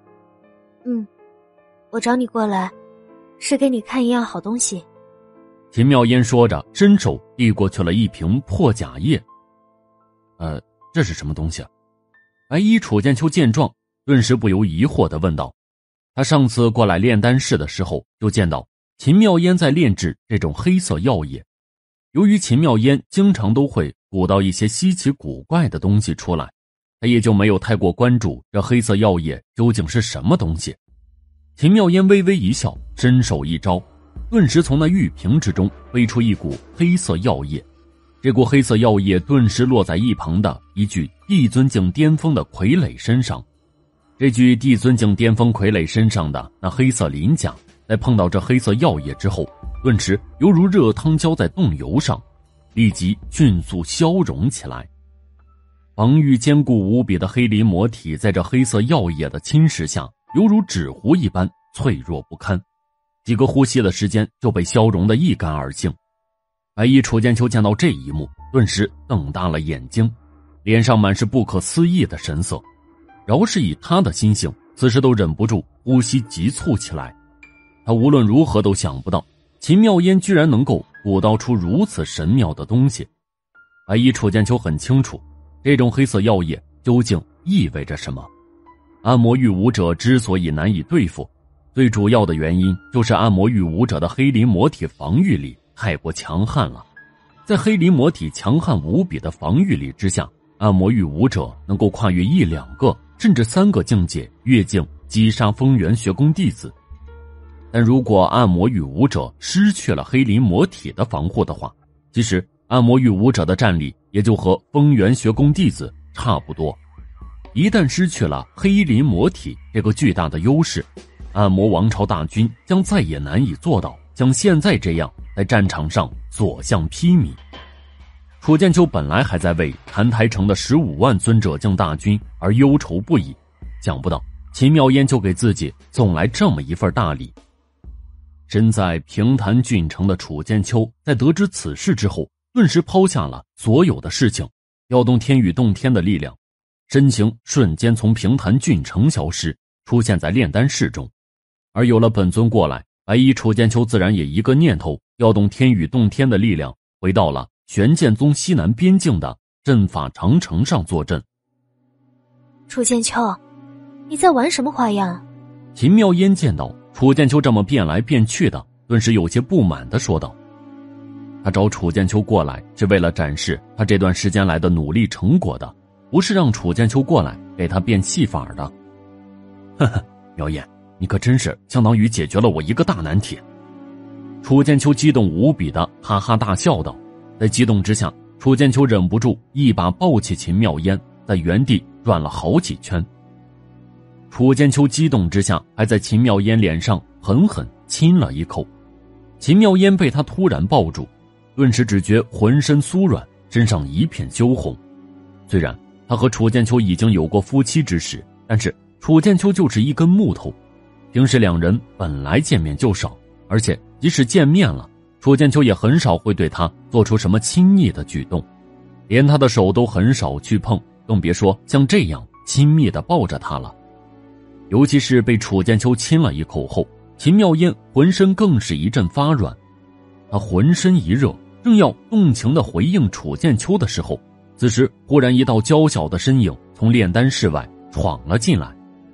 我找你过来是给你看一样好东西。 秦妙烟说着，伸手递过去了一瓶破甲液。这是什么东西？白衣楚剑秋见状，顿时不由疑惑地问道。他上次过来炼丹室的时候，就见到秦妙烟在炼制这种黑色药液。由于秦妙烟经常都会鼓捣一些稀奇古怪的东西出来，他也就没有太过关注这黑色药液究竟是什么东西。秦妙烟微微一笑，伸手一招，顿时从那玉瓶之中飞出一股黑色药液。这股黑色药液顿时落在一旁的一具帝尊境巅峰的傀儡身上。这具帝尊境巅峰傀儡身上的那黑色鳞甲，在碰到这黑色药液之后，顿时犹如热汤浇在冻油上，立即迅速消融起来。防御坚固无比的黑鳞魔体在这黑色药液的侵蚀下，犹如纸糊一般脆弱不堪，几个呼吸的时间就被消融得一干二净。白衣楚剑秋见到这一幕，顿时瞪大了眼睛，脸上满是不可思议的神色。饶是以他的心性，此时都忍不住呼吸急促起来。他无论如何都想不到，秦妙烟居然能够鼓捣出如此神妙的东西。白衣楚剑秋很清楚，这种黑色药液究竟意味着什么。暗魔域武者之所以难以对付，最主要的原因就是暗魔域武者的黑鳞魔体防御力太过强悍了。在黑鳞魔体强悍无比的防御力之下，暗魔域武者能够跨越1、2个甚至3个境界越境击杀风元学宫弟子。但如果暗魔域武者失去了黑鳞魔体的防护的话，其实暗魔域武者的战力也就和风元学宫弟子差不多。一旦失去了黑鳞魔体这个巨大的优势，暗魔王朝大军将再也难以做到像现在这样在战场上所向披靡。楚剑秋本来还在为澹台城的15万尊者境大军而忧愁不已，想不到秦妙烟就给自己送来这么一份大礼。身在平潭郡城的楚剑秋在得知此事之后，顿时抛下了所有的事情，调动天宇洞天的力量，身形瞬间从平潭郡城消失，出现在炼丹室中。而有了本尊过来，白衣楚剑秋自然也一个念头，调动天宇洞天的力量，回到了玄剑宗西南边境的阵法长城上坐镇。 楚剑秋，你在玩什么花样？ 秦妙烟见到楚剑秋这么变来变去的，顿时有些不满地说道。他找楚剑秋过来是为了展示他这段时间来的努力成果的，不是让楚剑秋过来给他变戏法的。呵呵，妙烟，你可真是相当于解决了我一个大难题。楚剑秋激动无比的哈哈大笑道。在激动之下，楚剑秋忍不住一把抱起秦妙烟，在原地转了好几圈。楚剑秋激动之下，还在秦妙烟脸上狠狠亲了一口。秦妙烟被他突然抱住，顿时只觉浑身酥软，身上一片羞红。虽然他和楚剑秋已经有过夫妻之实，但是楚剑秋就是一根木头，平时两人本来见面就少，而且即使见面了，楚剑秋也很少会对他做出什么亲昵的举动，连他的手都很少去碰，更别说像这样亲密地抱着他了。尤其是被楚剑秋亲了一口后，秦妙烟浑身更是一阵发软，他浑身一热，正要动情地回应楚剑秋的时候，此时忽然一道娇小的身影从炼丹室外闯了进来。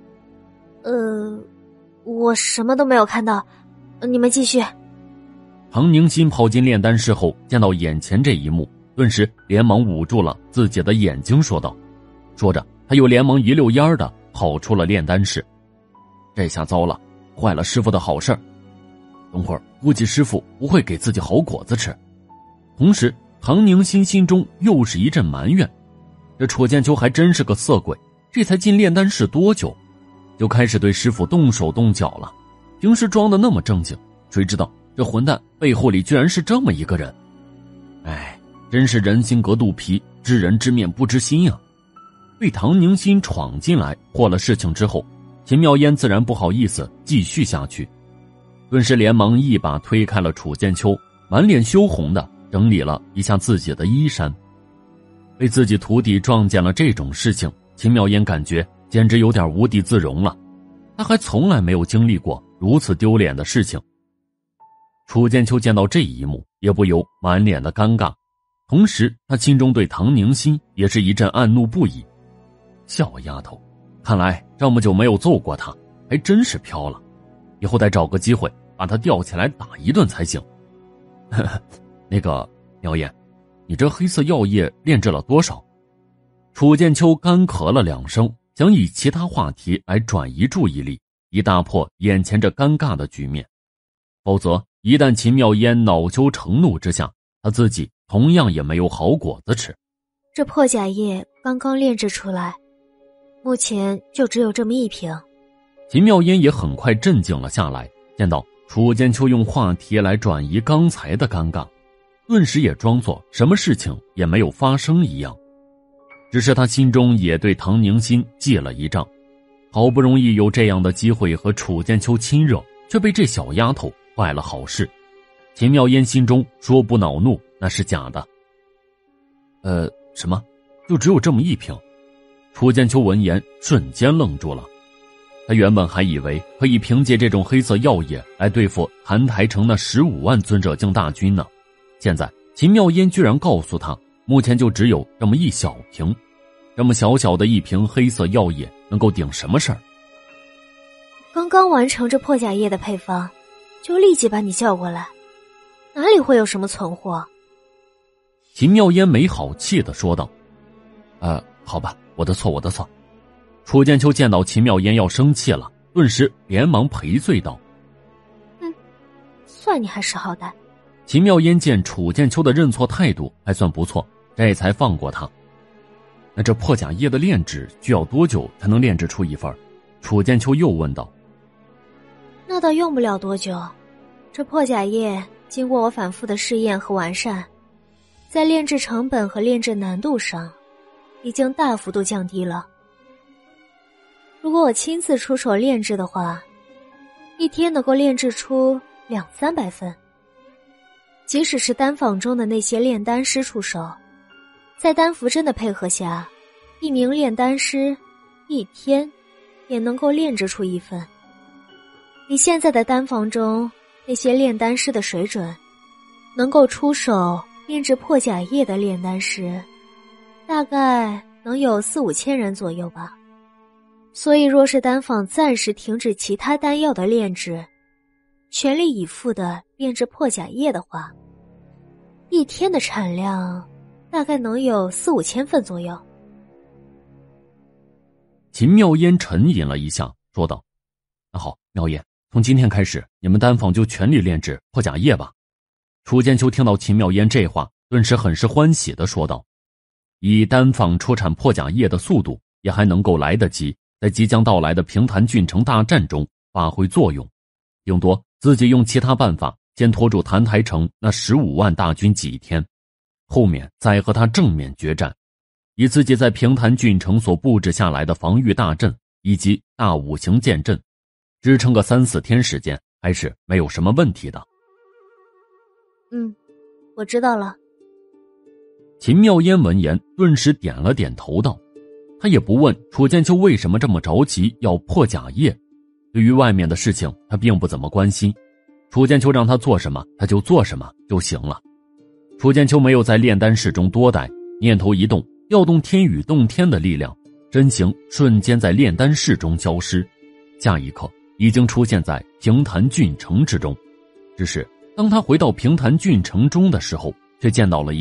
我什么都没有看到，你们继续。 唐宁心跑进炼丹室后，见到眼前这一幕， 顿时连忙捂住了自己的眼睛说道。说着他又连忙一溜烟的跑出了炼丹室。这下糟了，坏了师傅的好事儿，等会儿估计师傅不会给自己好果子吃。同时唐宁心心中又是一阵埋怨，这楚剑秋还真是个色鬼，这才进炼丹室多久就开始对师傅动手动脚了，平时装的那么正经，谁知道这混蛋背后里居然是这么一个人。哎，真是人心隔肚皮，知人知面不知心啊。被唐宁心闯进来破了事情之后，秦妙烟自然不好意思继续下去，顿时连忙一把推开了楚剑秋，满脸羞红的整理了一下自己的衣衫。被自己徒弟撞见了这种事情，秦妙烟感觉简直有点无地自容了，他还从来没有经历过如此丢脸的事情。楚剑秋见到这一幕也不由满脸的尴尬，同时他心中对唐宁心也是一阵暗怒不已。小丫头，看来这么久没有揍过她，还真是飘了，以后得找个机会把她吊起来打一顿才行。那个妙烟，你这黑色药液炼制了多少？楚剑秋干咳了2声，想以其他话题来转移注意力，以打破眼前这尴尬的局面。否则一旦秦妙烟恼羞成怒之下，他自己同样也没有好果子吃。 这破甲液刚刚炼制出来，目前就只有这么1瓶。 秦妙烟也很快镇静了下来，见到楚剑秋用话题来转移刚才的尴尬，顿时也装作什么事情也没有发生一样。只是他心中也对唐宁心记了一账，好不容易有这样的机会和楚剑秋亲热，却被这小丫头坏了好事。秦妙烟心中说不恼怒那是假的。什么？就只有这么1瓶？楚剑秋闻言瞬间愣住了，他原本还以为可以凭借这种黑色药液来对付谭台城那15万尊者境大军呢，现在秦妙烟居然告诉他目前就只有这么1小瓶，这么小小的1瓶黑色药液能够顶什么事儿？ 刚刚完成这破甲液的配方，就立即把你叫过来，哪里会有什么存货？ 秦妙烟没好气地说道。好吧，我的错。楚剑秋见到秦妙烟要生气了，顿时连忙赔罪道。 算你还识好歹。 秦妙烟见楚剑秋的认错态度还算不错，这才放过他。那这破甲液的炼制需要多久才能炼制出1份？楚剑秋又问道。 那倒用不了多久，这破甲液经过我反复的试验和完善，在炼制成本和炼制难度上已经大幅度降低了。如果我亲自出手炼制的话，1天能够炼制出200-300份。即使是丹坊中的那些炼丹师出手，在丹符针的配合下，1名炼丹师1天也能够炼制出1份。以现在的丹坊中那些炼丹师的水准，能够出手炼制破甲液的炼丹师大概能有4-5千人左右吧。所以若是丹坊暂时停止其他丹药的炼制，全力以赴的炼制破甲液的话，1天的产量大概能有4-5千份左右。 秦妙烟沉吟了一下说道。那好，妙烟，从今天开始你们丹坊就全力炼制破甲液吧。楚剑秋听到秦妙烟这话，顿时很是欢喜地说道。以丹坊出产破甲液的速度，也还能够来得及在即将到来的平潭郡城大战中发挥作用，顶多自己用其他办法先拖住谭台城那15万大军几天，后面再和他正面决战。以自己在平潭郡城所布置下来的防御大阵以及大5行剑阵，支撑个3-4天时间还是没有什么问题的。 我知道了。 秦妙烟闻言顿时点了点头道。他也不问楚剑秋为什么这么着急要破甲液，对于外面的事情他并不怎么关心，楚剑秋让他做什么他就做什么就行了。楚剑秋没有在炼丹室中多待，念头一动，调动天宇洞天的力量，身形瞬间在炼丹室中消失，下一刻已经出现在平潭郡城之中。只是当他回到平潭郡城中的时候，却见到了一个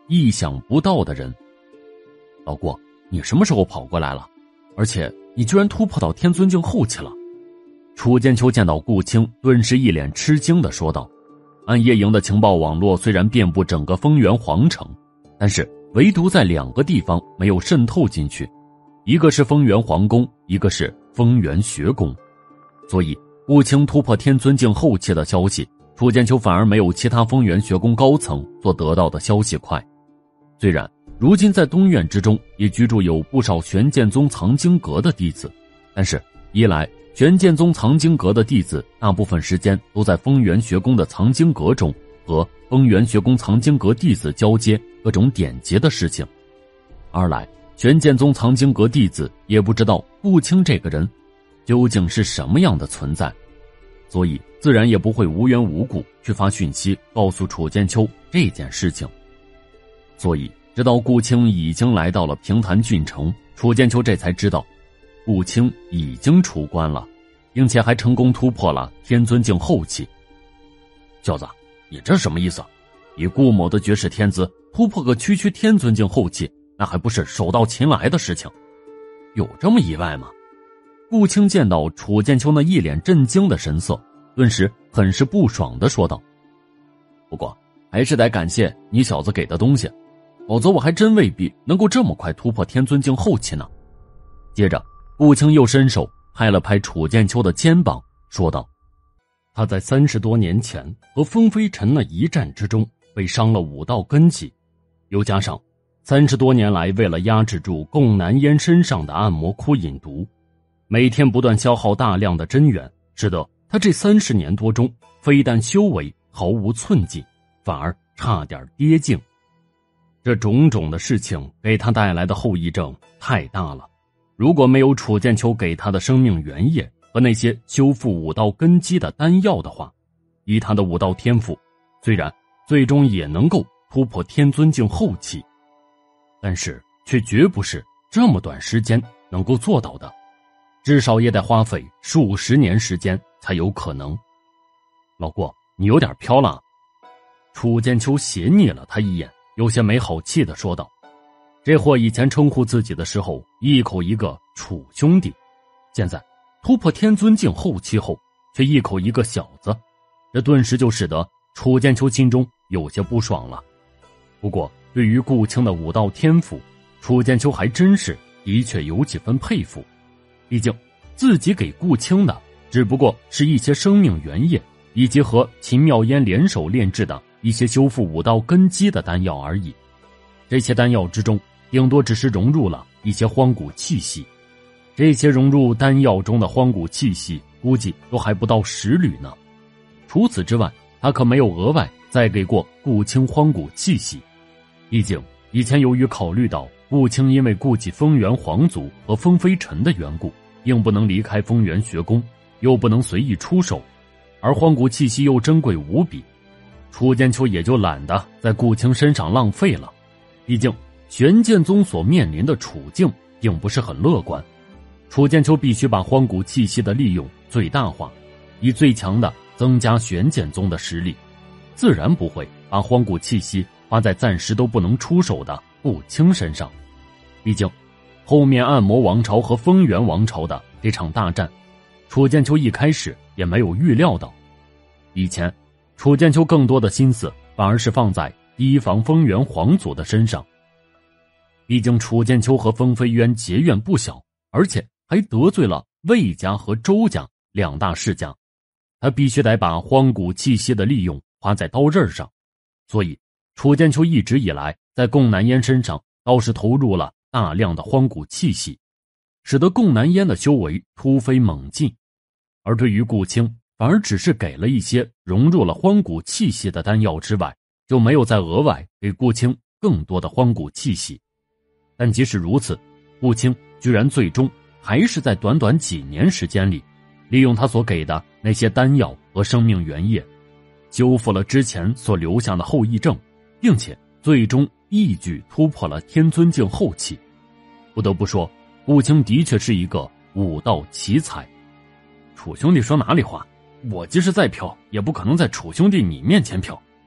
意想不到的人。老顾，你什么时候跑过来了？而且你居然突破到天尊境后期了。楚剑秋见到顾青，顿时一脸吃惊地说道：暗夜营的情报网络虽然遍布整个风原皇城，但是唯独在2个地方没有渗透进去，一个是风原皇宫，一个是风原学宫。所以顾青突破天尊境后期的消息，楚剑秋反而没有其他风原学宫高层所得到的消息快。虽然如今在东院之中也居住有不少玄剑宗藏经阁的弟子，但是一来玄剑宗藏经阁的弟子大部分时间都在风原学宫的藏经阁中和风原学宫藏经阁弟子交接各种典籍的事情，二来玄剑宗藏经阁弟子也不知道顾青这个人究竟是什么样的存在，所以自然也不会无缘无故去发讯息告诉楚剑秋这件事情。所以直到顾青已经来到了平潭郡城，楚剑秋这才知道顾青已经出关了，并且还成功突破了天尊境后期。小子，你这什么意思？以顾某的绝世天资，突破个区天尊境后期，那还不是手到擒来的事情？有这么意外吗？顾青见到楚剑秋那一脸震惊的神色，顿时很是不爽地说道：不过还是得感谢你小子给的东西，否则我还真未必能够这么快突破天尊境后期呢。接着顾青又伸手拍了拍楚剑秋的肩膀，说道：他在30多年前和风飞尘那一战之中被伤了5道根基，又加上30多年来为了压制住贡南烟身上的暗魔窟引毒，每天不断消耗大量的真元，使得他这30年多中非但修为毫无寸进，反而差点跌境。这种种的事情给他带来的后遗症太大了，如果没有楚剑秋给他的生命原液和那些修复5道根基的丹药的话，以他的5道天赋，虽然最终也能够突破天尊境后期，但是却绝不是这么短时间能够做到的，至少也得花费数十年时间才有可能。老顾，你有点飘了。楚剑秋斜睨了他一眼，有些没好气地说道：这货以前称呼自己的时候一口一个楚兄弟，现在突破天尊境后期后却一口一个小子，这顿时就使得楚剑秋心中有些不爽了。不过对于顾青的5道天赋，楚剑秋还真是的确有几分佩服，毕竟自己给顾青的只不过是一些生命原液以及和秦妙烟联手炼制的一些修复5道根基的丹药而已，这些丹药之中顶多只是融入了一些荒古气息，这些融入丹药中的荒古气息估计都还不到10缕呢。除此之外，他可没有额外再给过顾青荒古气息，毕竟以前由于考虑到顾青因为顾忌风原皇族和风飞尘的缘故，并不能离开风原学宫，又不能随意出手，而荒古气息又珍贵无比，楚剑秋也就懒得在顾青身上浪费了。毕竟玄剑宗所面临的处境并不是很乐观，楚剑秋必须把荒古气息的利用最大化，以最强的增加玄剑宗的实力，自然不会把荒古气息花在暂时都不能出手的顾青身上。毕竟后面暗魔王朝和风原王朝的这场大战，楚剑秋一开始也没有预料到。以前楚剑秋更多的心思反而是放在提防风原皇族的身上，毕竟楚剑秋和风飞渊结怨不小，而且还得罪了魏家和周家2大世家，他必须得把荒古气息的利用花在刀刃上。所以楚剑秋一直以来在贡南烟身上倒是投入了大量的荒古气息，使得贡南烟的修为突飞猛进。而对于顾青，反而只是给了一些融入了荒古气息的丹药之外，就没有再额外给顾青更多的荒古气息。但即使如此，顾青居然最终还是在短短几年时间里，利用他所给的那些丹药和生命原液，修复了之前所留下的后遗症，并且最终一举突破了天尊境后期。不得不说，顾青的确是一个武道奇才。楚兄弟说哪里话，我即使再飘，也不可能在楚兄弟你面前飘。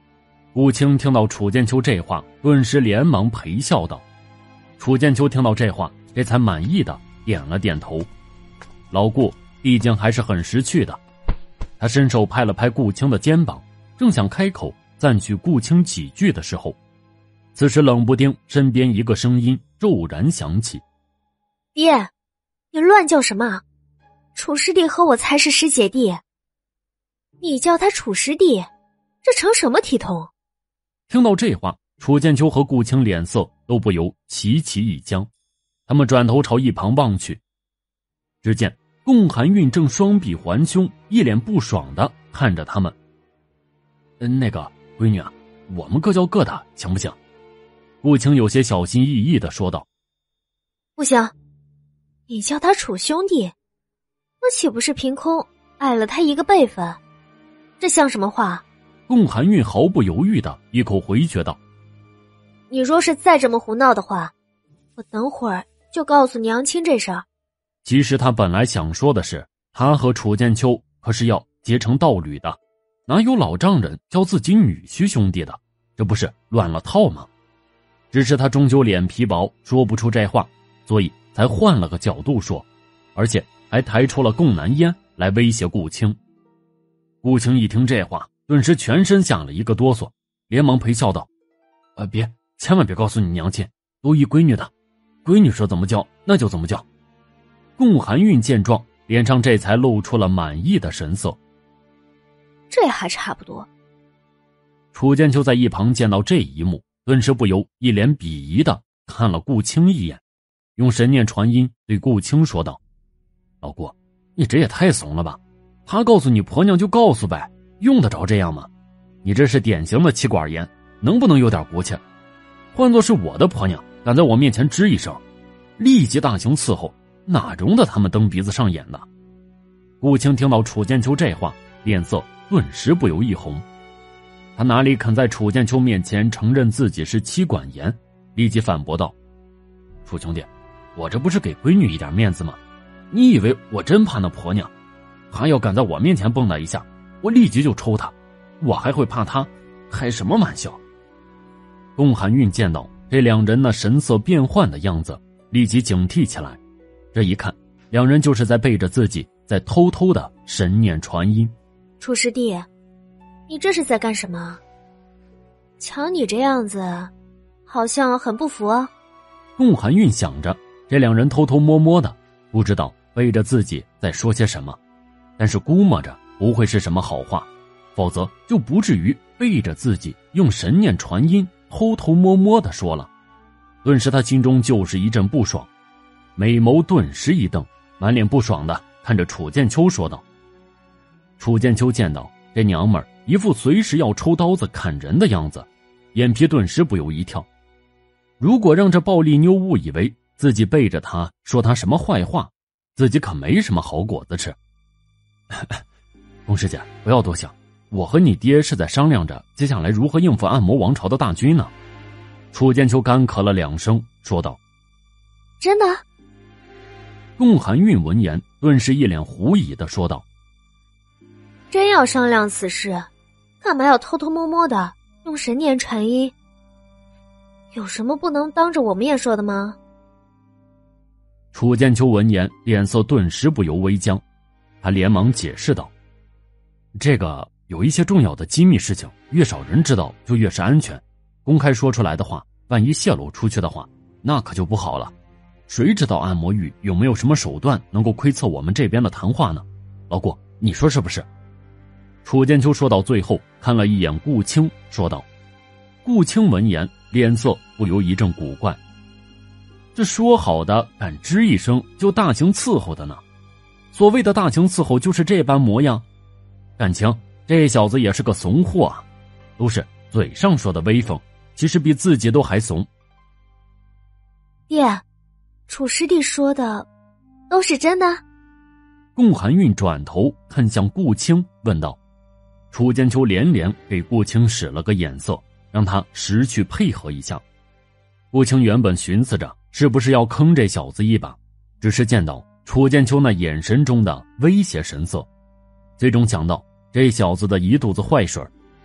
顾青听到楚剑秋这话，顿时连忙陪笑道。楚剑秋听到这话，这才满意的点了点头。老顾毕竟还是很识趣的，他伸手拍了拍顾青的肩膀，正想开口赞许顾青几句的时候，此时冷不丁身边一个声音骤然响起： 爹，你乱叫什么？楚师弟和我才是师姐弟，你叫他楚师弟，这成什么体统？ 听到这话，楚剑秋和顾青脸色都不由齐齐一僵，他们转头朝一旁望去，只见贡含韵正双臂环胸，一脸不爽的看着他们。那个闺女啊，我们各叫各的行不行？顾青有些小心翼翼的说道。 不行，你叫他楚兄弟，那岂不是凭空矮了他一个辈分？这像什么话？ 贡含韵毫不犹豫的一口回绝道。 你若是再这么胡闹的话，我等会儿就告诉娘亲这事儿。 其实他本来想说的是，他和楚剑秋可是要结成道侣的，哪有老丈人叫自己女婿兄弟的，这不是乱了套吗？只是他终究脸皮薄，说不出这话，所以才换了个角度说，而且还抬出了贡南烟来威胁顾青。顾青一听这话，顿时全身吓了一个哆嗦，连忙陪笑道：别，千万别告诉你娘亲，都依闺女的，闺女说怎么叫那就怎么叫。贡含韵见状，脸上这才露出了满意的神色。 这还差不多。 楚剑秋在一旁见到这一幕，顿时不由一脸鄙夷的看了顾青一眼，用神念传音对顾青说道：老顾，你这也太怂了吧，他告诉你婆娘就告诉呗，用得着这样吗？你这是典型的妻管严，能不能有点骨气？换作是我的婆娘敢在我面前吱一声，立即大刑伺候，哪容得他们蹬鼻子上眼的？顾青听到楚剑秋这话，脸色顿时不由一红，他哪里肯在楚剑秋面前承认自己是妻管严，立即反驳道：楚兄弟，我这不是给闺女一点面子吗？你以为我真怕那婆娘？她要敢在我面前蹦跶一下，我立即就抽她，我还会怕她？开什么玩笑？贡含韵见到这两人那神色变幻的样子，立即警惕起来。这一看，两人就是在背着自己在偷偷的神念传音。 楚师弟，你这是在干什么？瞧你这样子，好像很不服啊。 贡含韵想着，这两人偷偷摸摸的，不知道背着自己在说些什么，但是估摸着不会是什么好话，否则就不至于背着自己用神念传音偷偷摸摸的说了。顿时他心中就是一阵不爽，美眸顿时一瞪，满脸不爽的看着楚剑秋说道。楚剑秋见到这娘们儿一副随时要抽刀子砍人的样子，眼皮顿时不由一跳。如果让这暴力妞误以为自己背着她说她什么坏话，自己可没什么好果子吃。宫师姐，不要多想，我和你爹是在商量着接下来如何应付暗魔王朝的大军呢。楚剑秋干咳了两声说道。 真的？ 贡含韵闻言顿时一脸狐疑的说道。 真要商量此事，干嘛要偷偷摸摸的用神念传音？有什么不能当着我面说的吗？ 楚剑秋闻言脸色顿时不由微僵，他连忙解释道：这个有一些重要的机密事情，越少人知道就越是安全，公开说出来的话，万一泄露出去的话，那可就不好了。谁知道暗魔域有没有什么手段能够窥测我们这边的谈话呢？老顾，你说是不是？楚剑秋说到最后，看了一眼顾青说道。顾青闻言脸色不由一阵古怪，这说好的敢吱一声就大刑伺候的呢？所谓的大刑伺候就是这般模样？感情这小子也是个怂货啊，都是嘴上说的威风，其实比自己都还怂。 爹，楚师弟说的都是真的？ 贡含韵转头看向顾青问道。楚剑秋连连给顾青使了个眼色，让他识趣配合一下。顾青原本寻思着是不是要坑这小子一把，只是见到楚剑秋那眼神中的威胁神色，最终想到这小子的一肚子坏水，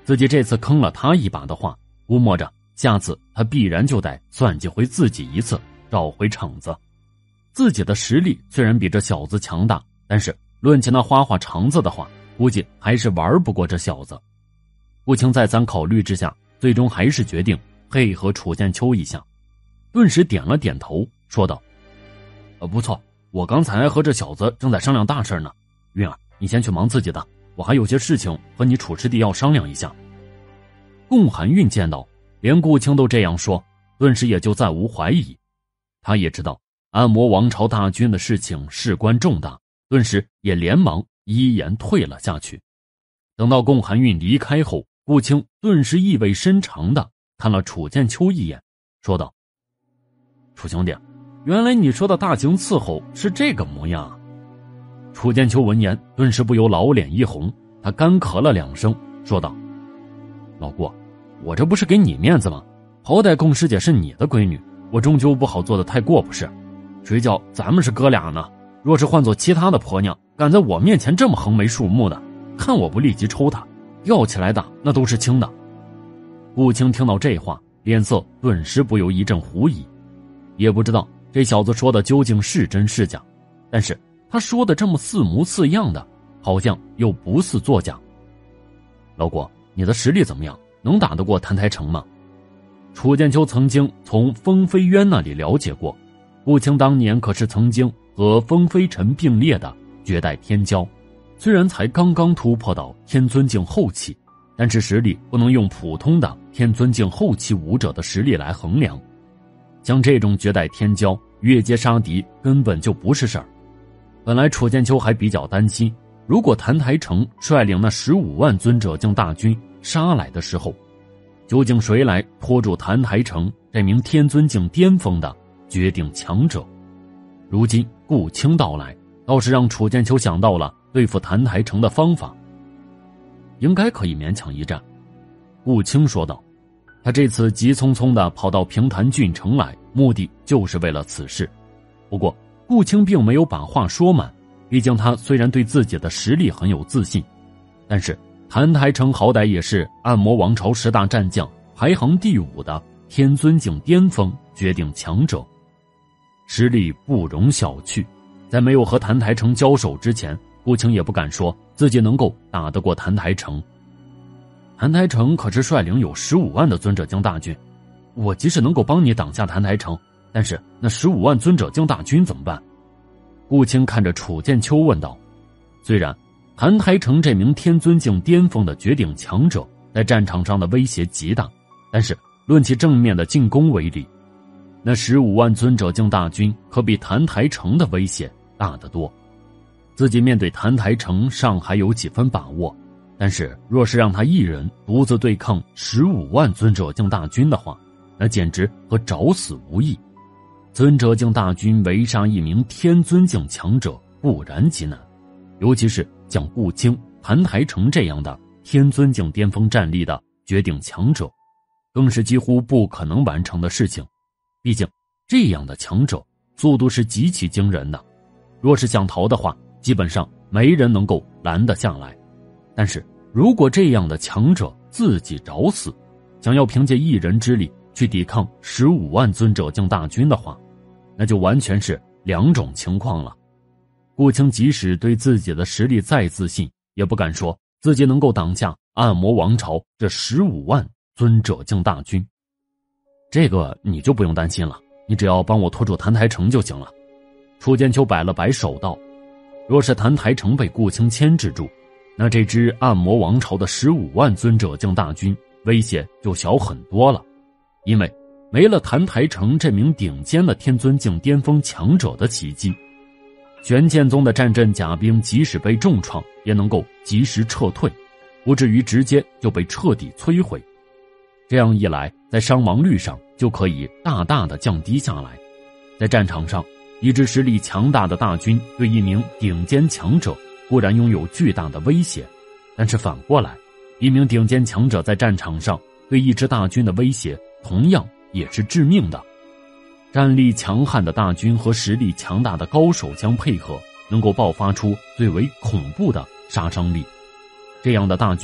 自己这次坑了他一把的话，估摸着下次他必然就得算计回自己一次，找回场子。自己的实力虽然比这小子强大，但是论起那花花肠子的话，估计还是玩不过这小子。顾青再三考虑之下，最终还是决定配合楚剑秋一下，顿时点了点头，说道：不错，我刚才和这小子正在商量大事呢。韵儿，你先去忙自己的，我还有些事情和你楚师弟要商量一下。贡寒韵见到连顾青都这样说，顿时也就再无怀疑。他也知道暗魔王朝大军的事情事关重大，顿时也连忙依言退了下去。等到贡寒韵离开后，顾青顿时意味深长地看了楚剑秋一眼，说道：楚兄弟，原来你说的大型伺候是这个模样啊。楚剑秋闻言顿时不由老脸一红，他干咳了2声，说道：老顾，我这不是给你面子吗？好歹贡师姐是你的闺女，我终究不好做得太过不是？谁叫咱们是哥俩呢？若是换做其他的婆娘，敢在我面前这么横眉竖目的，看我不立即抽她，吊起来的那都是轻的。顾青听到这话，脸色顿时不由一阵狐疑，也不知道这小子说的究竟是真是假，但是他说的这么似模似样的，好像又不似作假。老顾，你的实力怎么样？能打得过谭台城吗？楚剑秋曾经从风飞渊那里了解过，顾青当年可是曾经和风飞尘并列的绝代天骄，虽然才刚刚突破到天尊境后期，但是实力不能用普通的天尊境后期武者的实力来衡量。像这种绝代天骄越阶杀敌根本就不是事儿。本来楚剑秋还比较担心，如果谭台城率领那15万尊者境大军杀来的时候，究竟谁来拖住谭台城这名天尊境巅峰的绝顶强者？如今顾青到来，倒是让楚剑秋想到了对付谭台城的方法，应该可以勉强一战。顾青说道，他这次急匆匆地跑到平潭郡城来，目的就是为了此事。不过顾青并没有把话说满，毕竟他虽然对自己的实力很有自信，但是谭台城好歹也是暗魔王朝10大战将排行第5的天尊境巅峰绝顶强者，实力不容小觑。在没有和谭台城交手之前，顾青也不敢说自己能够打得过谭台城。谭台城可是率领有15万的尊者境大军，我即使能够帮你挡下谭台城，但是那15万尊者境大军怎么办？顾青看着楚剑秋问道。虽然谭台城这名天尊境巅峰的绝顶强者在战场上的威胁极大，但是论起正面的进攻为例，那15万尊者境大军可比谭台城的威胁大得多。自己面对谭台城尚还有几分把握，但是若是让他一人独自对抗15万尊者境大军的话，那简直和找死无异。尊者境大军围杀一名天尊境强者固然极难，尤其是像顾青、谭台城这样的天尊境巅峰战力的绝顶强者，更是几乎不可能完成的事情。毕竟这样的强者速度是极其惊人的，若是想逃的话，基本上没人能够拦得下来。但是如果这样的强者自己找死，想要凭借一人之力去抵抗15万尊者境大军的话，那就完全是两种情况了。顾青即使对自己的实力再自信，也不敢说自己能够挡下暗魔王朝这15万尊者境大军。这个你就不用担心了，你只要帮我拖住谭台城就行了。楚剑秋摆了摆手道，若是谭台城被顾青牵制住，那这支暗魔王朝的15万尊者境大军威胁就小很多了。因为没了谭台城这名顶尖的天尊境巅峰强者的袭击，玄剑宗的战阵甲兵即使被重创，也能够及时撤退，不至于直接就被彻底摧毁。这样一来，在伤亡率上就可以大大的降低下来。在战场上，一支实力强大的大军对一名顶尖强者固然拥有巨大的威胁，但是反过来，一名顶尖强者在战场上对一支大军的威胁同样也是致命的。战力强悍的大军和实力强大的高手相配合，能够爆发出最为恐怖的杀伤力。这样的大军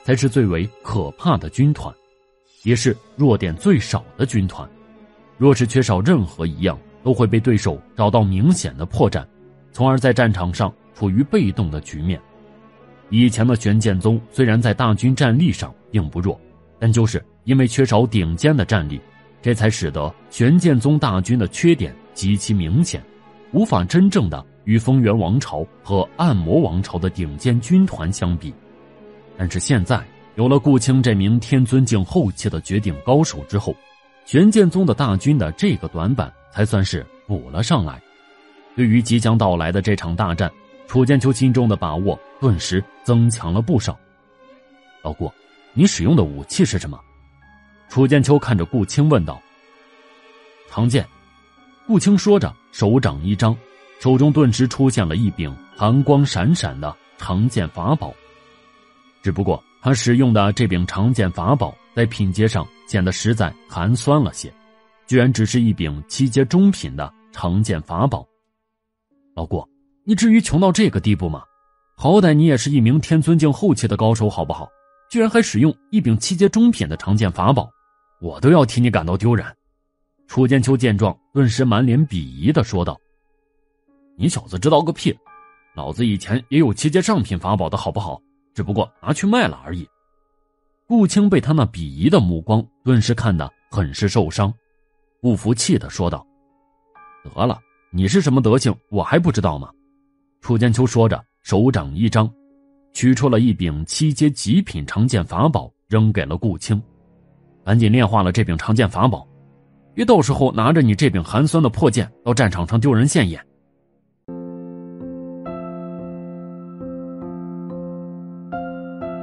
才是最为可怕的军团，也是弱点最少的军团。若是缺少任何一样，都会被对手找到明显的破绽，从而在战场上处于被动的局面。以前的玄剑宗虽然在大军战力上并不弱，但就是因为缺少顶尖的战力，这才使得玄剑宗大军的缺点极其明显，无法真正的与风原王朝和暗魔王朝的顶尖军团相比。但是现在有了顾青这名天尊境后期的绝顶高手之后，玄剑宗的大军的这个短板才算是补了上来。对于即将到来的这场大战，楚剑秋心中的把握顿时增强了不少。老顾，你使用的武器是什么？楚剑秋看着顾青问道。长剑。顾青说着，手掌一张，手中顿时出现了一柄寒光闪闪的长剑法宝。只不过他使用的这柄长剑法宝在品阶上显得实在寒酸了些，居然只是一柄7阶中品的长剑法宝。老顾，你至于穷到这个地步吗？好歹你也是一名天尊境后期的高手好不好？居然还使用一柄7阶中品的长剑法宝，我都要替你感到丢人。楚剑秋见状，顿时满脸鄙夷地说道：你小子知道个屁，老子以前也有7阶上品法宝的好不好，只不过拿去卖了而已。顾青被他那鄙夷的目光顿时看得很是受伤，不服气地说道：得了，你是什么德行我还不知道吗？楚剑秋说着，手掌一张，取出了一柄7阶极品长剑法宝，扔给了顾青。赶紧炼化了这柄长剑法宝，别到时候拿着你这柄寒酸的破剑到战场上丢人现眼。